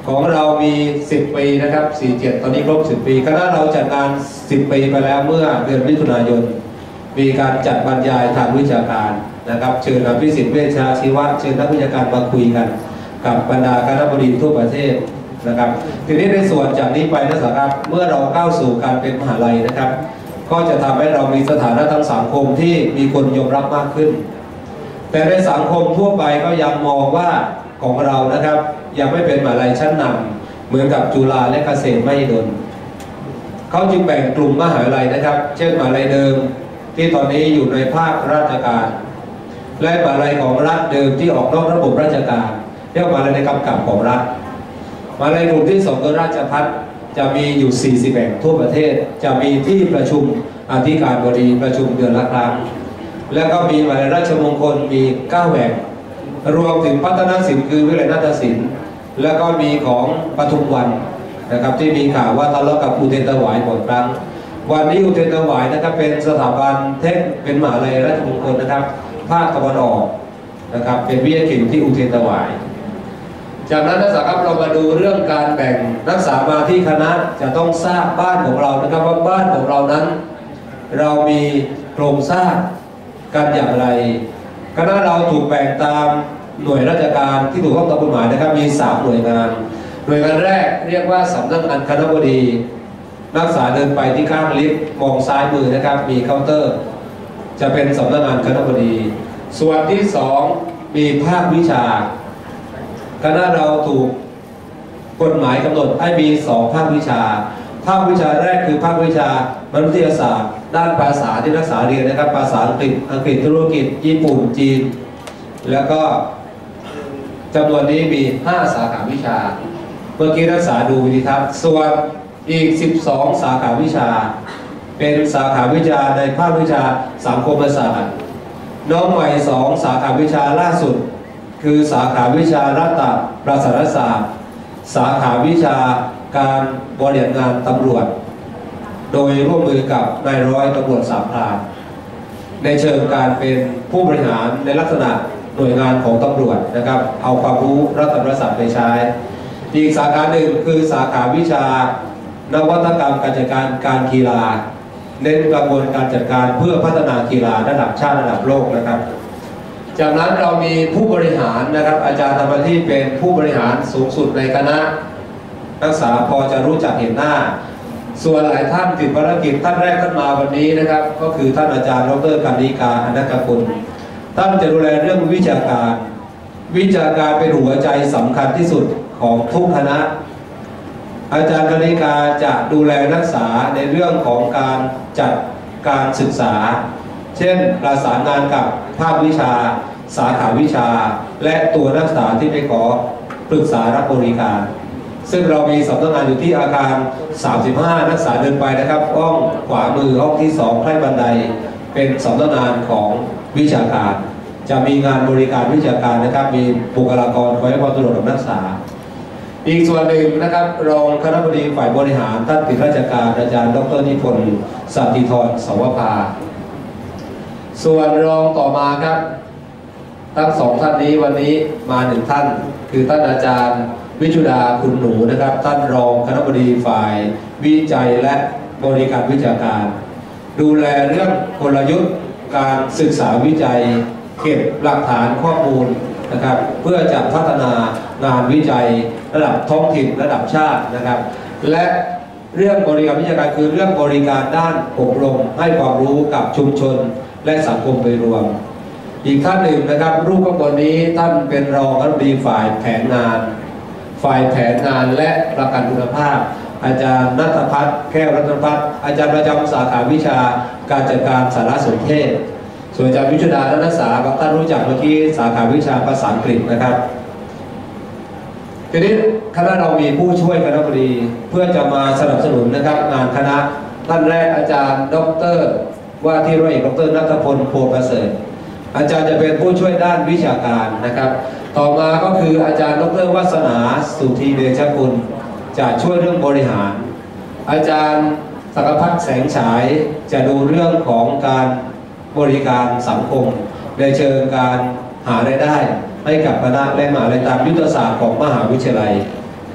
ของเรามีสิบปีนะครับสี่เจ็ดตอนนี้ครบสิบปีคณะเราจัดงานสิบปีไปแล้วเมื่อเดือนมิถุนายนมีการจัดบรรยายทางวิชาการนะครับเชิญอภิสิทธิ์เวชชาชีวะเชิญนักวิชาการมาคุยกันกับบรรดาคณบดีทั่วประเทศนะครับทีนี้ในส่วนจากนี้ไปนะครับเมื่อเราก้าวสู่การเป็นมหาลัยนะครับก็จะทำให้เรามีสถานะทางสังคมที่มีคนยอมรับมากขึ้นแต่ในสังคมทั่วไปก็ยังมองว่าของเรานะครับยังไม่เป็นมหาลัยชั้นนำเหมือนกับจุฬาและเกษตรมหิดลเขาจึงแบ่งกลุ่มมหาวิทยาลัยนะครับเช่นมหาวิทยาลัยเดิมที่ตอนนี้อยู่ในภาคราชการและมหาวิทยาลัยของรัฐเดิมที่ออกนอกระบบราชการเรียกว่ามหาวิทยาลัยในกำกับของรัฐมหาวิทยาลัยกลุ่มที่สองคือราชภัฏจะมีอยู่สี่สิบแห่งทั่วประเทศจะมีที่ประชุมอธิการบดีประชุมเดือนละครั้งแล้วก็มีมหาวิทยาลัยราชมงคลมีเก้าแห่งรวมถึงพัฒนศิลป์คือวิทยาลัยนาฏศิลป์แล้วก็มีของปทุมวันนะครับที่มีข่าวว่าทะเลาะกับอุเทนถวายบ่อยครั้งวันนี้อุเทนถวายนะครับเป็นสถาบันเทคเป็นมหาวิทยาลัยราชมงคลนะครับภาคตะวันออกนะครับเป็นวิทยาเขตที่อุเทนถวายจากนั้นนะครับเรามาดูเรื่องการแบ่งนักศึกษามาที่คณะจะต้องทราบบ้านของเรานะครับว่าบ้านของเรานั้นเรามีโครงสร้างกันอย่างไรคณะเราถูกแบ่งตามหน่วยราชการที่ถูกต้องตามกฎหมายนะครับมีสามหน่วยงานหน่วยงานแรกเรียกว่าสำนักงานคณบดีนักศึกษาเดินไปที่ข้างลิฟต์มองซ้ายมือนะครับมีเคาน์เตอร์จะเป็นสำนักงานคณบดีส่วนที่สองมีภาควิชาคณะเราถูกกฎหมายกำหนดให้มีสองภาควิชาภาควิชาแรกคือภาควิชามนุษยศาสตร์ด้านภาษาที่นักศึกษาเรียนนะครับภาษาอังกฤษอังกฤษธุรกิจญี่ปุ่นจีนแล้วก็จำนวนนี้มีห้าสาขาวิชาเมื่อกี้นักศึกษาดูวิธีทัศน์ส่วนอีกสิบสองสาขาวิชาเป็นสาขาวิชาในภาควิชาสังคมศาสตร์น้องใหม่สองสาขาวิชาล่าสุดคือสาขาวิชารัฐประศาสนศาสตร์สาขาวิชาการบริหารงานตำรวจโดยร่วมมือกับนายร้อยตำรวจสามพรานในเชิงการเป็นผู้บริหารในลักษณะหน่วยงานของตำรวจนะครับเอาความรู้รัฐประศาสตร์ไปใช้อีกสาขาหนึ่งคือสาขาวิชานวัตกรรมการจัดการการกีฬาเน้นกระบวนการจัดการเพื่อพัฒนากีฬาระดับชาติระดับโลกนะครับจากนั้นเรามีผู้บริหารนะครับอาจารย์ทำหน้าที่เป็นผู้บริหารสูงสุดในคณะนักศึกษาพอจะรู้จักเห็นหน้าส่วนหลายท่านติดภารกิจท่านแรกท่านมาวันนี้นะครับก็คือท่านอาจารย์ดร.กันนิกาอนักกุลท่านจะดูแลเรื่องวิชาการวิชาการเป็นหัวใจสำคัญที่สุดของทุกคณะอาจารย์กันนิกาจะดูแลนักศึกษาในเรื่องของการจัดการศึกษาเช่นประสานงานกับภาควิชาสาขาวิชาและตัวนักศึกษาที่ไปขอปรึกษารับบริการซึ่งเรามีสำนักงานอยู่ที่อาคารสามสิบห้านักศึกษาเดินไปนะครับห้องขวามือห้องที่สองใกล้บันไดเป็นสำนักงานของวิชาการจะมีงานบริการวิชาการนะครับมีบุคลากรคอยให้ความสะดวกกับนักศึกษาอีกส่วนหนึ่งนะครับรองคณบดีฝ่ายบริหารท่านติดราชการอาจารย์ดร.นิพนธ์สันติธรสวภาส่วนรองต่อมาครับทั้งสองท่านนี้วันนี้มาหนึ่งท่านคือท่านอาจารย์วิชุดาคุณหนูนะครับท่านรองคณบดีฝ่ายวิจัยและบริการวิชาการดูแลเรื่องกลยุทธ์การศึกษาวิจัยเก็บหลักฐานข้อมูลนะครับเพื่อจะพัฒนางานวิจัยระดับท้องถิ่นระดับชาตินะครับและเรื่องบริการวิชาการคือเรื่องบริการด้านอบรมให้ความรู้กับชุมชนและสังคมโดยรวมอีกท่านหนึ่งนะครับรูปข้างบนนี้ท่านเป็นรองคณบดีฝ่ายแผนงานฝ่ายแผนงานและประกันคุณภาพอาจารย์ณัฐพัฒน์แก้วรัตนพัฒน์อาจารย์ประจำสาขาวิชาการจัดการสารสนเทศส่วนอาจารย์วิชุดานักศึกษาบางท่านรู้จักเมื่อกี้สาขาวิชาภาษาอังกฤษนะครับทีนี้คณะเรามีผู้ช่วยคณบดีเพื่อจะมาสนับสนุนนะครับงานคณะท่านแรกอาจารย์ดร.ว่าที่ร้อยเอกดร.ณัฐพลโพประเสริฐอาจารย์จะเป็นผู้ช่วยด้านวิชาการนะครับต่อมาก็คืออาจารย์ดร.วาสนาสุธีเดชกุลจะช่วยเรื่องบริหารอาจารย์สักพัฒน์แสงฉายจะดูเรื่องของการบริการสังคมในเชิงการหารายได้ให้กับคณะและมหาวิทยาลัยตามยุทธศาสตร์ของมหาวิทยาลัย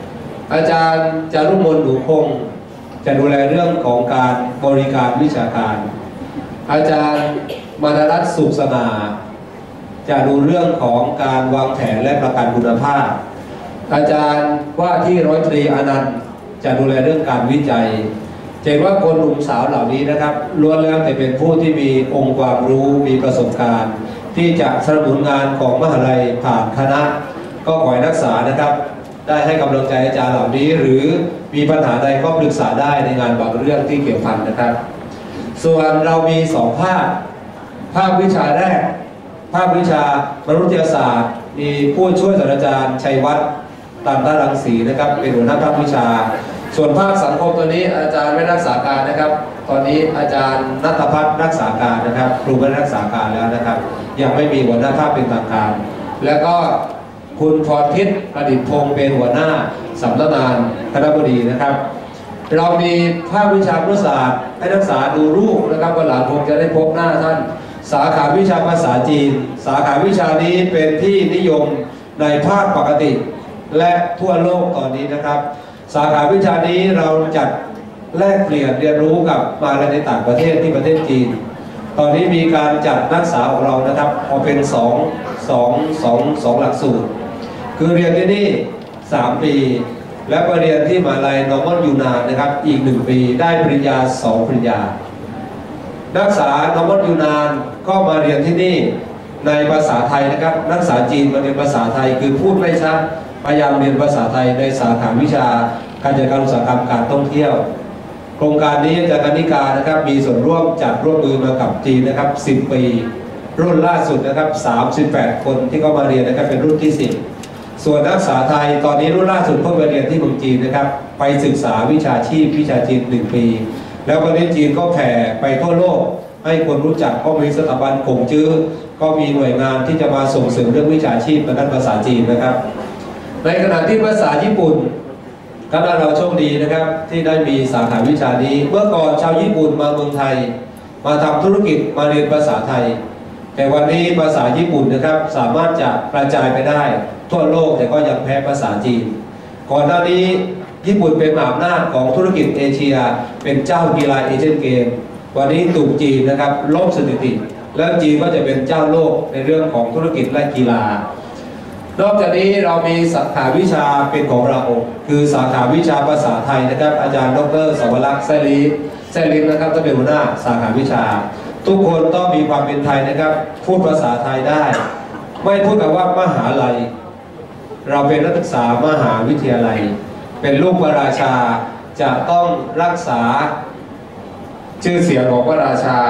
อาจารย์จารุมนหนูคงจะดูแลเรื่องของการบริการวิชาการอาจารย์มณรัตน์สุขสง่าจะดูเรื่องของการวางแผนและประกันคุณภาพอาจารย์ว่าที่ร้อยตรีอนันต์จะดูแลเรื่องการวิจัยเห็นว่าคนหนุ่มสาวเหล่านี้นะครับล้วนแล้วแต่เป็นผู้ที่มีองค์ความรู้มีประสบการณ์ที่จะสนับสนุนงานของมหาลัยผ่านคณะก็ขอให้นักศึกษานะครับได้ให้กำลังใจอาจารย์เหล่านี้หรือมีปัญหาใดก็ปรึกษาได้ในงานบางเรื่องที่เกี่ยวพันนะครับส่วนเรามีสองภาคภาควิชาแรกภาควิชามนุษยศาสตร์มีผู้ช่วยศาสตราจารย์ชัยวัฒน์ตันตรังสีนะครับเป็นหัวหน้าภาควิชาส่วนภาคสังคมตัวนี้อาจารย์ไม่รักษาการนะครับตอนนี้อาจารย์ณัฐพัฒน์รักษาการนะครับครูไม่รักษาการแล้วนะครับยังไม่มีหัวหน้าภาคเป็นทางการแล้วก็คุณพรทิพย์ประดิษฐ์พงศ์เป็นหัวหน้าสำนักงานคณบดีนะครับเรามีภาควิชาพุทธศาสตร์ให้นักศึกษาดูรูปนะครับวันหลังคงจะได้พบหน้าท่านสาขาวิชาภาษาจีนสาขาวิชานี้เป็นที่นิยมในภาคปกติและทั่วโลกตอนนี้นะครับสาขาวิชานี้เราจัดแลกเปลี่ยนเรียนรู้กับมาในต่างประเทศที่ประเทศจีนตอนนี้มีการจัดนักศึกษาของเรานะครับออกเป็นสอง สอง สอง สองหลักสูตรคือเรียนที่นี่สามปีและไปเรียนที่มหาลัยนอร์มอนยูนานนะครับอีกหนึ่งปีได้ปริญญาสองปริญญานักศึกษานอร์มอนยูนานก็มาเรียนที่นี่ในภาษาไทยนะครับนักศึกษาจีนมาเรียนภาษาไทยคือพูดไม่ชัดพยายามเรียนภาษาไทยในสาขาวิชาการจัดการอุตสาหกรรมการท่องเที่ยวโครงการนี้จากการนิการนะครับมีส่วนร่วมจัดร่วมมือมากับจีนนะครับสิบปีรุ่นล่าสุดนะครับสามสิบแปดคนที่เข้ามาเรียนนะครับเป็นรุ่นที่สิบส่วนนักศึกษาไทยตอนนี้รุ่นล่าสุดเพิ่งไปเรียนที่เมืองจีนนะครับไปศึกษาวิชาชีพวิชาจีนหนึ่งปีแล้วประเทศจีนก็แผ่ไปทั่วโลกให้คนรู้จักก็มีสถาบันกงจื้อก็มีหน่วยงานที่จะมาส่งเสริมเรื่องวิชาชีพทางด้านภาษาจีนนะครับในขณะที่ภาษาญี่ปุ่นคณะเราโชคดีนะครับที่ได้มีสาขาวิชานี้เมื่อก่อนชาวญี่ปุ่นมาเมืองไทยมาทำธุรกิจมาเรียนภาษาไทยแต่วันนี้ภาษาญี่ปุ่นนะครับสามารถจะกระจายไปได้ทั่วโลกแต่ก็ยังแพ้ภาษาจีนก่อนหน้านี้ญี่ปุ่นเป็นมหาอำนาจของธุรกิจเอเชียเป็นเจ้ากีฬาเอเชียนเกมวันนี้ถูกจีนนะครับลบสถิติแล้วจีนก็จะเป็นเจ้าโลกในเรื่องของธุรกิจและกีฬานอกจากนี้เรามีสาขาวิชาเป็นของเราคือสาขาวิชาภาษาไทยนะครับอาจารย์ดร.สวรักษ์แซลีแซลิมนะครับจะเป็นหัวหน้าสาขาวิชาทุกคนต้องมีความเป็นไทยนะครับพูดภาษาไทยได้ไม่พูดกับว่ามหาลัยเราเป็นนักศึกษามหาวิทยาลัยเป็นลูกพระราชาจะต้องรักษาชื่อเสียงของพระราชา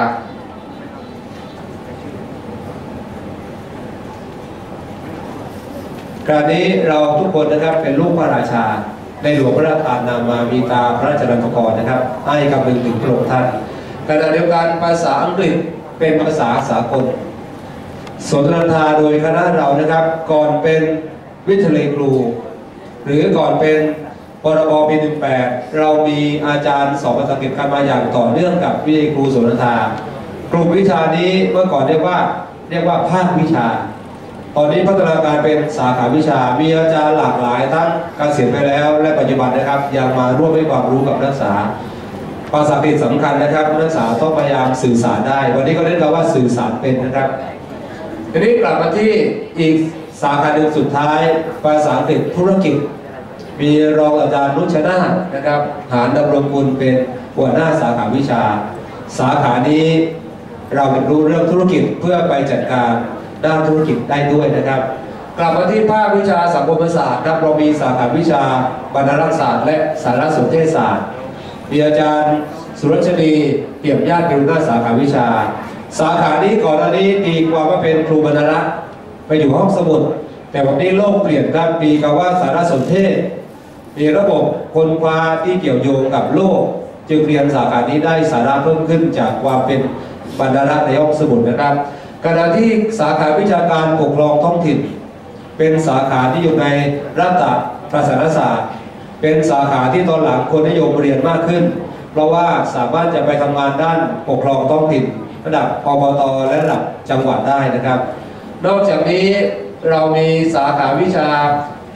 คราวนี้เราทุกคนนะครับเป็นลูกพระราชาในหลวงพระราชทานนามมามีตาพระราชนันทกรนะครับให้คำนึงถึงพระองค์ท่านขณะเดียวกันภาษาอังกฤษเป็นภาษาสากลสนทนาโดยคณะเรานะครับก่อนเป็นวิทยาลัยครูหรือก่อนเป็นปรบปีหนึ่งแปดเรามีอาจารย์สอนภาษาอังกฤษกันมาอย่างต่อเนื่องกับวิทยาลัยครูสนทนากลุ่มวิชานี้เมื่อก่อนเรียกว่าเรียกว่าภาควิชาตอนนี้พัฒนาการเป็นสาขาวิชามีอาจารย์หลากหลายทั้งเกษียณไปแล้วและปัจจุบันนะครับยังมาร่วมให้ความรู้กับนักศึกษาภาษาอังกฤษสำคัญนะครับนักศึกษาต้องพยายามสื่อสารได้วันนี้ก็เรียกว่าสื่อสารเป็นนะครับทีนี้กลับมาที่อีกสาขาหนึ่งสุดท้ายภาษาอังกฤษธุรกิจมีรองอาจารย์นุชนาถนะครับหานดำรงกุลเป็นหัวหน้าสาขาวิชาสาขานี้เราเรียนรู้เรื่องธุรกิจเพื่อไปจัดการด้านธุรกิจได้ด้วยนะครับกลับมาที่ภาควิชาสังคมศาสตร์ครับเรามีสาขาวิชาบรรณารักษศาสตร์และสารสนเทศศาสตร์มีอาจารย์สุรชนีเปี่ยมญาติเป็นหัวหน้าสาขาวิชาสาขานี้ก่อนหน้านี้ตีความว่าเป็นครูบรรณารักษ์ไปอยู่ห้องสมุดแต่วันนี้โลกเปลี่ยนครับมีคำว่าสารสนเทศมีระบบคนคว้าที่เกี่ยวโยงกับโลกจึงเรียนสาขานี้ได้สาระเพิ่มขึ้นจากความเป็นบรรณารักษ์ในห้องสมุดนะครับขณะที่สาขาวิชาการปกครองท้องถิ่นเป็นสาขาที่อยู่ในรัฐประศาสนศาสตร์เป็นสาขาที่ตอนหลังคนนิยมเรียนมากขึ้นเพราะว่าสามารถจะไปทำงานด้านปกครองท้องถิ่นระดับอบต.และระดับจังหวัดได้นะครับนอกจากนี้เรามีสาขาวิชา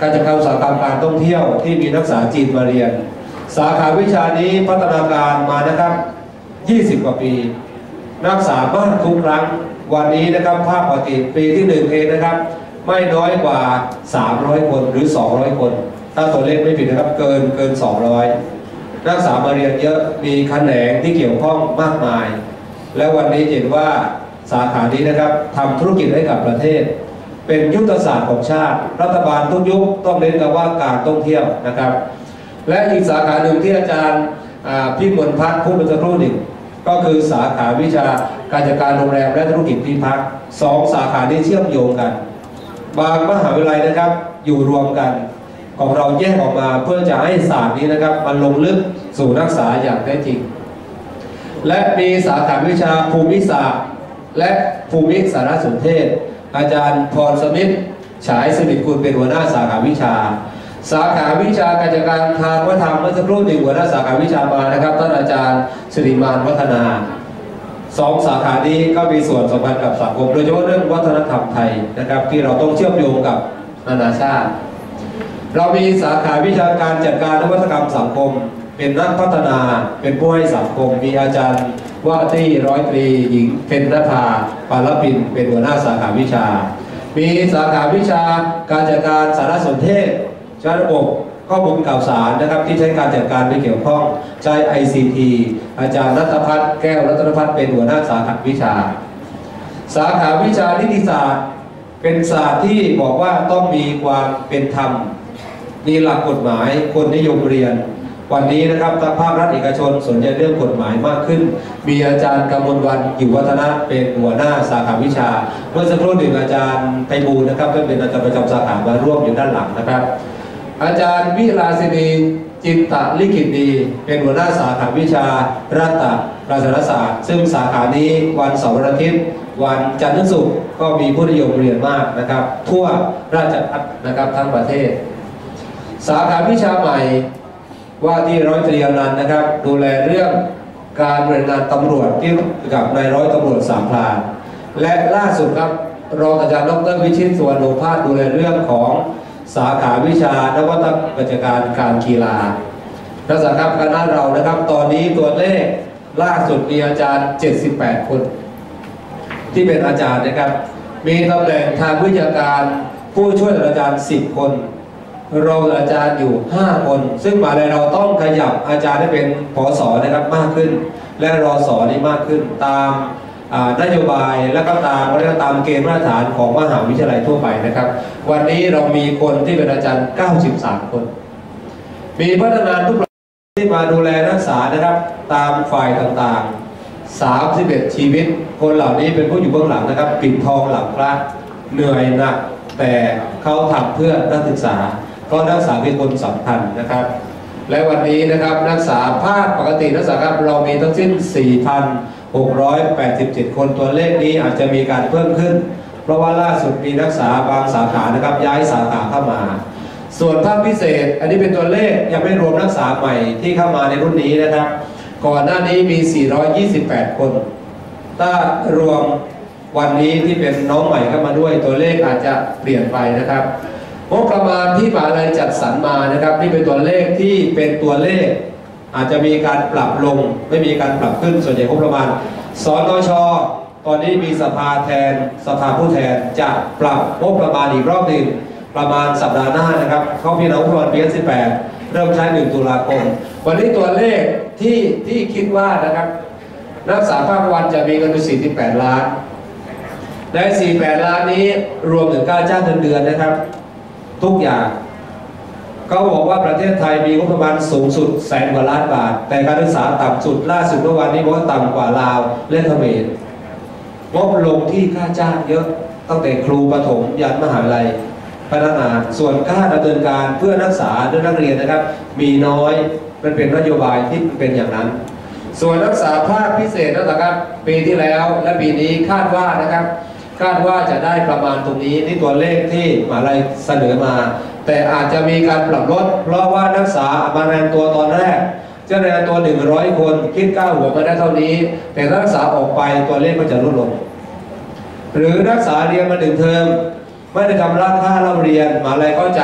การจัดการอุตสาหกรรมการท่องเที่ยวที่มีนักศึกษาจีนมาเรียนสาขาวิชานี้พัฒนาการมานะครับยี่สิบกว่าปีนักศึกษามากทุกครั้งวันนี้นะครับภาพปกติปีที่หนึ่งเองนะครับไม่น้อยกว่าสามร้อยคนหรือสองร้อยคนถ้าตัวเลขไม่ผิดนะครับเกินเกินสองร้อยนักศึกษามาเรียนเยอะมีแขนงที่เกี่ยวข้องมากมายและวันนี้เห็นว่าสาขานี้นะครับทำธุรกิจให้กับประเทศเป็นยุทธศาสตร์ของชาติรัฐบาลทุกยุคต้องเน้นกับว่าการท่องเที่ยวนะครับและอีกสาขาหนึ่งที่อาจารย์พี่มนพัฒน์พูดเมื่อสักครู่หนึ่งก็คือสาขาวิชาการจัดการโรงแรมและธุรกิจที่พักสองสาขานี้เชื่อมโยงกันบางมหาวิทยาลัยนะครับอยู่รวมกันของเราแยกออกมาเพื่อจะให้ศาสตร์นี้นะครับมันลงลึกสู่นักศึกษาอย่างแท้จริงและมีสาขาวิชาภูมิศาสตร์และภูมิสารสนเทศอาจารย์พรสมิทธิ์ฉายสิริกุลเป็นหัวหน้าสาขาวิชาสาขาวิชาการจัดการทางวัฒนธรรมเมื่อสักครู่หนึ่งหัวหน้าสาขาวิชามานะครับท่านอาจารย์สิริมานวัฒนาสองสาขานี้ก็มีส่วนสัมพันธ์กับสังคมโดยเฉพาะเรื่องวัฒนธรรมไทยนะครับที่เราต้องเชื่อมโยงกับนานาชาติเรามีสาขาวิชาการจัดการนวัตกรรมสังคมเป็นนักพัฒนาเป็นผู้ให้สังคมมีอาจารย์ว่าที่ร้อยตรีหญิงเพ็ญนภาปานปินเป็นหัวหน้าสาขาวิชามีสาขาวิชาการจัดการสารสนเทศใช้ระบบข้อมูลข่าวสารนะครับที่ใช้การจัดการไม่เกี่ยวข้องใช้ ไอ ซี ที อาจารย์ณัฐพัฒน์แก้วรัตนพัฒน์เป็นหัวหน้าสาขาวิชาสาขาวิชานิติศาสตร์เป็นศาสตร์ที่บอกว่าต้องมีความเป็นธรรมมีหลักกฎหมายคนนิยมเรียนวันนี้นะครับทางภาครัฐเอกชนสนใจเรื่องกฎหมายมากขึ้นมีอาจารย์กมลวรรณอยู่วัฒนะเป็นหัวหน้าสาขาวิชาเมื่อสักครู่หนึ่งอาจารย์ไพบูลย์นะครับเป็นอาจารย์ประจำสาขามาร่วมอยู่ด้านหลังนะครับอาจารย์วิลาสินีจินตะลิขิตดีเป็นหัวหน้าสาขาวิชารัฐประศาสนศาสตร์ซึ่งสาขานี้วันเสาร์อาทิตย์วันจันทร์ถึงศุกร์ก็มีผู้นิยมเรียนมากนะครับทั่วราชอาณาจักรนะครับทั้งประเทศสาขาวิชาใหม่ว่าที่ร้อยตรีอนันต์นะครับดูแลเรื่องการบริหารงานตำรวจที่กับนายร้อยตำรวจสามพรานและล่าสุดครับรองอาจารย์ดรวิชิตสุวรรณโอภาสดูแลเรื่องของสาขาวิชานวัตกรรมการการกีฬานักศึกษาครับคณะเรานะครับตอนนี้ตัวเลขล่าสุดมีอาจารย์เจ็ดสิบแปดคนที่เป็นอาจารย์นะครับมีตำแหน่งทางวิชาการผู้ช่วยอาจารย์สิบคนรองอาจารย์อยู่ห้าคนซึ่งหมายถึงเราต้องขยับอาจารย์ให้เป็นผส.นะครับมากขึ้นและรอสอนี่มากขึ้นตามนโยบายและก็ตามและก็ตามเกณฑ์มาตรฐานของมหาวิทยาลัยทั่วไปนะครับวันนี้เรามีคนที่เป็นอาจารย์เก้าสิบสามคนมีพนักงานทุกที่มาดูแลนักศึกษานะครับตามฝ่ายต่างๆสามสิบเอ็ดชีวิตคนเหล่านี้เป็นผู้อยู่เบื้องหลังนะครับปิดทองหลังพระเหนื่อยหนักแต่เขาทำเพื่อนักศึกษาเพราะนักศึกษาเป็นคนสำคัญนะครับและวันนี้นะครับนักศึกษาภาคปกตินักศึกษาครับเรามีทั้งสิ้น สี่พันหกร้อยแปดสิบเจ็ด คนตัวเลขนี้อาจจะมีการเพิ่มขึ้นเพราะว่าล่าสุดมีนักศึกษาบางสาขานะครับย้ายสาขาเข้ามาส่วนภาคพิเศษอันนี้เป็นตัวเลขยังไม่รวมนักศึกษาใหม่ที่เข้ามาในรุ่นนี้นะครับก่อนหน้านี้มีสี่ร้อยยี่สิบแปดคนถ้ารวมวันนี้ที่เป็นน้องใหม่เข้ามาด้วยตัวเลขอาจจะเปลี่ยนไปนะครับงบประมาณที่มหาวิทยาลัยจัดสรรมานะครับนี่เป็นตัวเลขที่เป็นตัวเลขอาจจะมีการปรับลงไม่มีการปรับขึ้นส่วนใหญ่งบประมาณสนช.ตอนนี้มีสภาแทนสภาผู้แทนจะปรับงบประมาณอีกรอบหนึ่งประมาณสัปดาห์หน้านะครับเข้าพิจารณางบประมาณปีสิบแปดเริ่มใช้หนึ่งตุลาคมวันนี้ตัวเลขที่ที่คิดว่านะครับนักศึกษาภาควันจะมีเงินสี่สิบแปดล้านในสี่สิบแปดล้านนี้รวมถึงค่าจ้างเงินเดือนนะครับทุกอย่างเขาบอกว่าประเทศไทยมีงบประมาณสูงสุดแสนกว่าล้านบาทแต่การศึกษาต่ำสุดล่าสุดเมื่อวานนี้บอกว่าต่ำกว่าลาวและเขมรงบลงที่ค่าจ้างเยอะตั้งแต่ครูประถมยันมหาวิทยาลัยพนักงานส่วนค่าดำเนินการเพื่อนักศึกษาด้วยนักเรียนนะครับมีน้อยมันเป็นนโยบายที่เป็นอย่างนั้นส่วนนักศึกษาภาคพิเศษนะครับปีที่แล้วและปีนี้คาดว่านะครับคาดว่าจะได้ประมาณตรงนี้ที่ตัวเลขที่มหาวิทยาลัยเสนอมาแต่อาจจะมีการปรับลดเพราะว่านักศึกษามาแรงตัวตอนแรกจะแรงตัวหนึ่งร้อยคนคิดเก้าหัวมาได้เท่านี้แต่นักศึกษาออกไปตัวเลขก็จะลดลงหรือนักศึกษาเรียนมาหนึ่งเทอมไม่ได้ทำราคาเล่าเรียนมหาวิทยาลัยก็จะ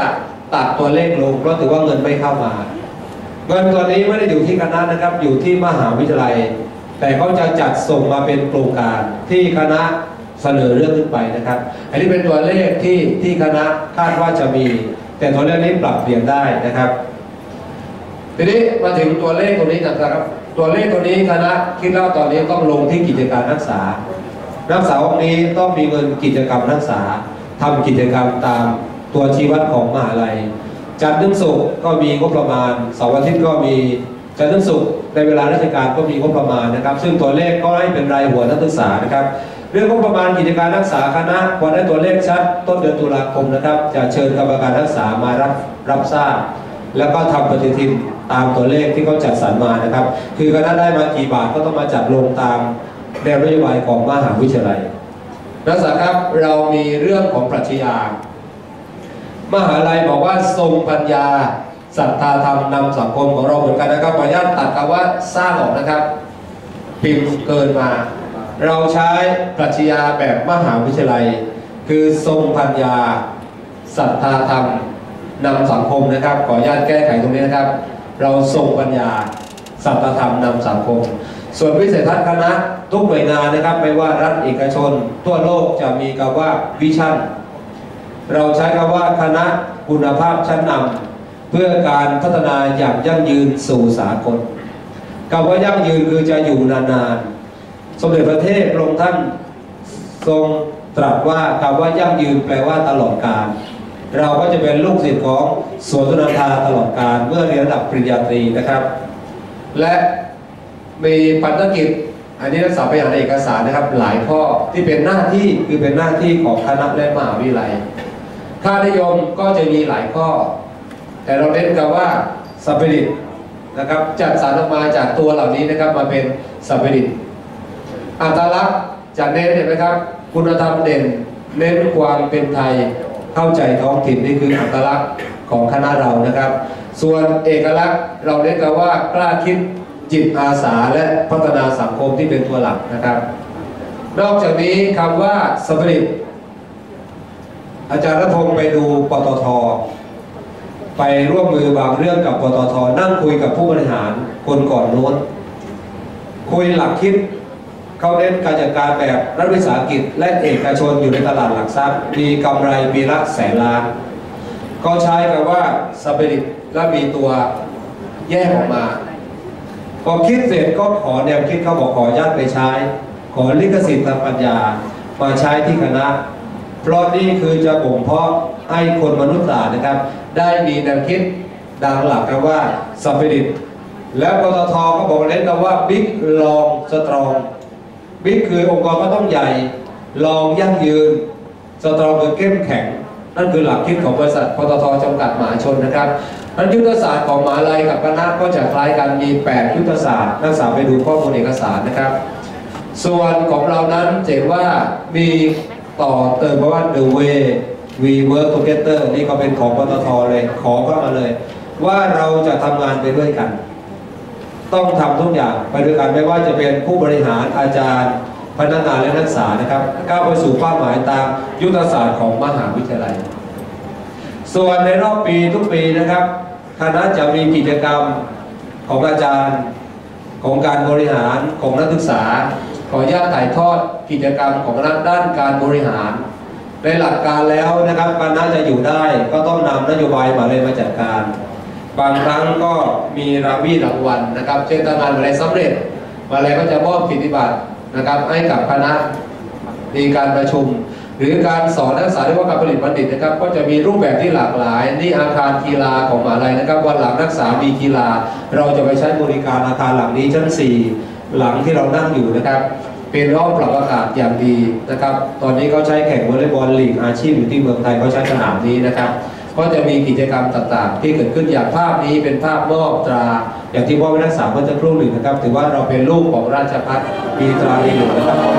ตัดตัวเลขลงเพราะถือว่าเงินไม่เข้ามาเงินตัวนี้ไม่ได้อยู่ที่คณะนะครับอยู่ที่มหาวิทยาลัยแต่เขาจะจัดส่งมาเป็นโครงการที่คณะเสนอเรื่องขึ้นไปนะครับอันนี้เป็นตัวเลขที่ที่คณะคาดว่าจะมีแต่ตัวเลขนี้ปรับเปลี่ยนได้นะครับทีนี้มาถึงตัวเลขตรงนี้นะครับตัวเลขตัวนี้คณะคิดว่าตอนนี้ต้องลงที่กิจการนักศึกษานักศึกษาพวกนี้ต้องมีเงินกิจกรรมนักศึกษาทำกิจกรรมตามตัวชี้วัดของมหาลัยจันทร์ถึงศุกร์ก็มีงบประมาณเสาร์อาทิตย์ก็มีจันทร์ถึงศุกร์ในเวลาราชการก็มีงบประมาณนะครับซึ่งตัวเลขก็ให้เป็นรายหัวนักศึกษานะครับเรื่องงบประมาณกิจการนักศึกษาคณะพอได้ตัวเลขชัดต้นเดือนตุลาคมนะครับจะเชิญกรรมการนักศึกษามารับรับทราบแล้วก็ทำปฏิทินตามตัวเลขที่เขาจัดสรรมานะครับคือคณะได้มากี่บาทก็ต้องมาจัดลงตามแนวนโยบายของมหาวิทยาลัยนักศึกษาครับเรามีเรื่องของปรัชญามหาลัยบอกว่าทรงปัญญาศรัทธาธรรมนำสังคมของเราเหมือนกันนะครับขออนุญาตตัดคำว่าสร้างออกนะครับพิมพ์เกินมาเราใช้ปรัชญาแบบมหาวิทยาลัยคือทรงปัญญาศรัทธาธรรมนำสังคมนะครับขออนุญาตแก้ไขตรงนี้นะครับเราทรงปัญญาศรัทธาธรรมนำสังคมส่วนวิสัยทัศน์คณะทุกหน่วยงานนะครับไม่ว่ารัฐเอกชนทั่วโลกจะมีคำว่าวิชั่นเราใช้คำว่าคณะคุณภาพชั้นนำเพื่อการพัฒนาอย่างยั่งยืนสู่สากลคำว่ายั่งยืนคือจะอยู่นานๆสมเด็จพระเทพพระองค์ท่านทรงตรัสว่าคำว่ายั่งยืนแปลว่าตลอดกาลเราก็จะเป็นลูกศิษย์ของสวนสุนันทาตลอดกาลเมื่อเรียนระดับปริญญาตรีนะครับและมีพันธกิจอันนี้นักศึกษาไปอ่านในเอกสารนะครับหลายข้อที่เป็นหน้าที่คือเป็นหน้าที่ของคณะและมหาวิทยาลัยค่านิยมก็จะมีหลายข้อแต่เราเน้นกันว่าสปิริตนะครับจัดสรรออกมาจากตัวเหล่านี้นะครับมาเป็นสปิริตอัตลักษณ์จะเน้นเห็นไหมครับคุณธรรมเด่นเน้นความเป็นไทยเข้าใจท้องถิ่นนี่คืออัตลักษณ์ของคณะเรานะครับส่วนเอกลักษณ์เราเน้นกันว่ากล้าคิดจิตอาสาและพัฒนาสังคมที่เป็นตัวหลักนะครับนอกจากนี้คำว่าสปิริตอาจารย์ณพงศ์ไปดูปตท.ไปร่วมมือบางเรื่องกับปตท.นั่งคุยกับผู้บริหารคนก่อนโน้นคุยหลักคิดเขาเน้นการจัดการแบบรัฐวิสาหกิจและเอกชนอยู่ในตลาดหลักทรัพย์มีกำไรปีละแสนล้านก็ใช้คำว่าสปิริตและมีตัวแยกออกมาพอคิดเสร็จก็ขอแนวคิดเขาบอกขออนุญาตไปใช้ขอลิขสิทธิ์ทางปัญญามาใช้ที่คณะเพราะนี่คือจะบ่มเพาะให้คนมนุษย์ศาสตร์นะครับได้มีแนวคิดดังหลักกันว่าสปิริตแล้วปตท.ก็บอกเน้นกันว่าบิ๊กลองสตรองบิ๊กคือองค์กรก็ต้องใหญ่ลองยั่งยืนสตรองคือเข้มแข็งนั่นคือหลักคิดของบริษัทปตท.จำกัดมหาชนนะครับนั้นยุทธศาสตร์ของมหาลัยกับคณะก็จะคล้ายกันมีแปดยุทธศาสตร์นักศึกษาไปดูข้อมูลเอกสารนะครับส่วนของเรานั้นเห็นว่ามีต่อเติมว่า the way we work together นี่ก็เป็นของปตท.เลยขอเข้ามาเลยว่าเราจะทำงานไปด้วยกันต้องทำทุกอย่างไปด้วยกันไม่ว่าจะเป็นผู้บริหารอาจารย์พนักงานและนักศึกษานะครับก้าวไปสู่เป้าหมายตามยุทธศาสตร์ของมหาวิทยาลัยส่วนในรอบปีทุกปีนะครับคณะจะมีกิจกรรมของอาจารย์ของการบริหารของนักศึกษาขออนุญาตถ่ายทอดกิจกรรมของคณะด้านการบริหารในหลักการแล้วนะครับคณะจะอยู่ได้ก็ต้องนำนโยบายมาเลยมาจัดการบางครั้งก็มีรางวีรางวัลนะครับเช่นถ้างานอะไรสำเร็จมาเลยก็จะมอบกิตติบัตรนะครับให้กับคณะมีการประชุมหรือการสอนนักศึกษาเรียกว่าการผลิตบัณฑิตนะครับก็จะมีรูปแบบที่หลากหลายนี่อาคารกีฬาของมหาลัยนะครับวันหลังนักศึกษามีกีฬาเราจะไปใช้บริการอาคารหลังนี้ชั้นสี่หลังที่เรานั่งอยู่นะครับเป็นห้องปรับอากาศอย่างดีนะครับตอนนี้เขาใช้แข่งวอลเลย์บอลลีกอาชีพอยู่ที่เมืองไทยเขาใช้สนามนี้นะครับก็จะมีกิจกรรมต่างๆที่เกิดขึ้นอย่างภาพนี้เป็นภาพมอบตราอย่างที่มอบให้นักศึกษาเมื่อสักครู่หนึ่งนะครับถือว่าเราเป็นลูกของราชภัฏมีตราดีอยู่นะครับ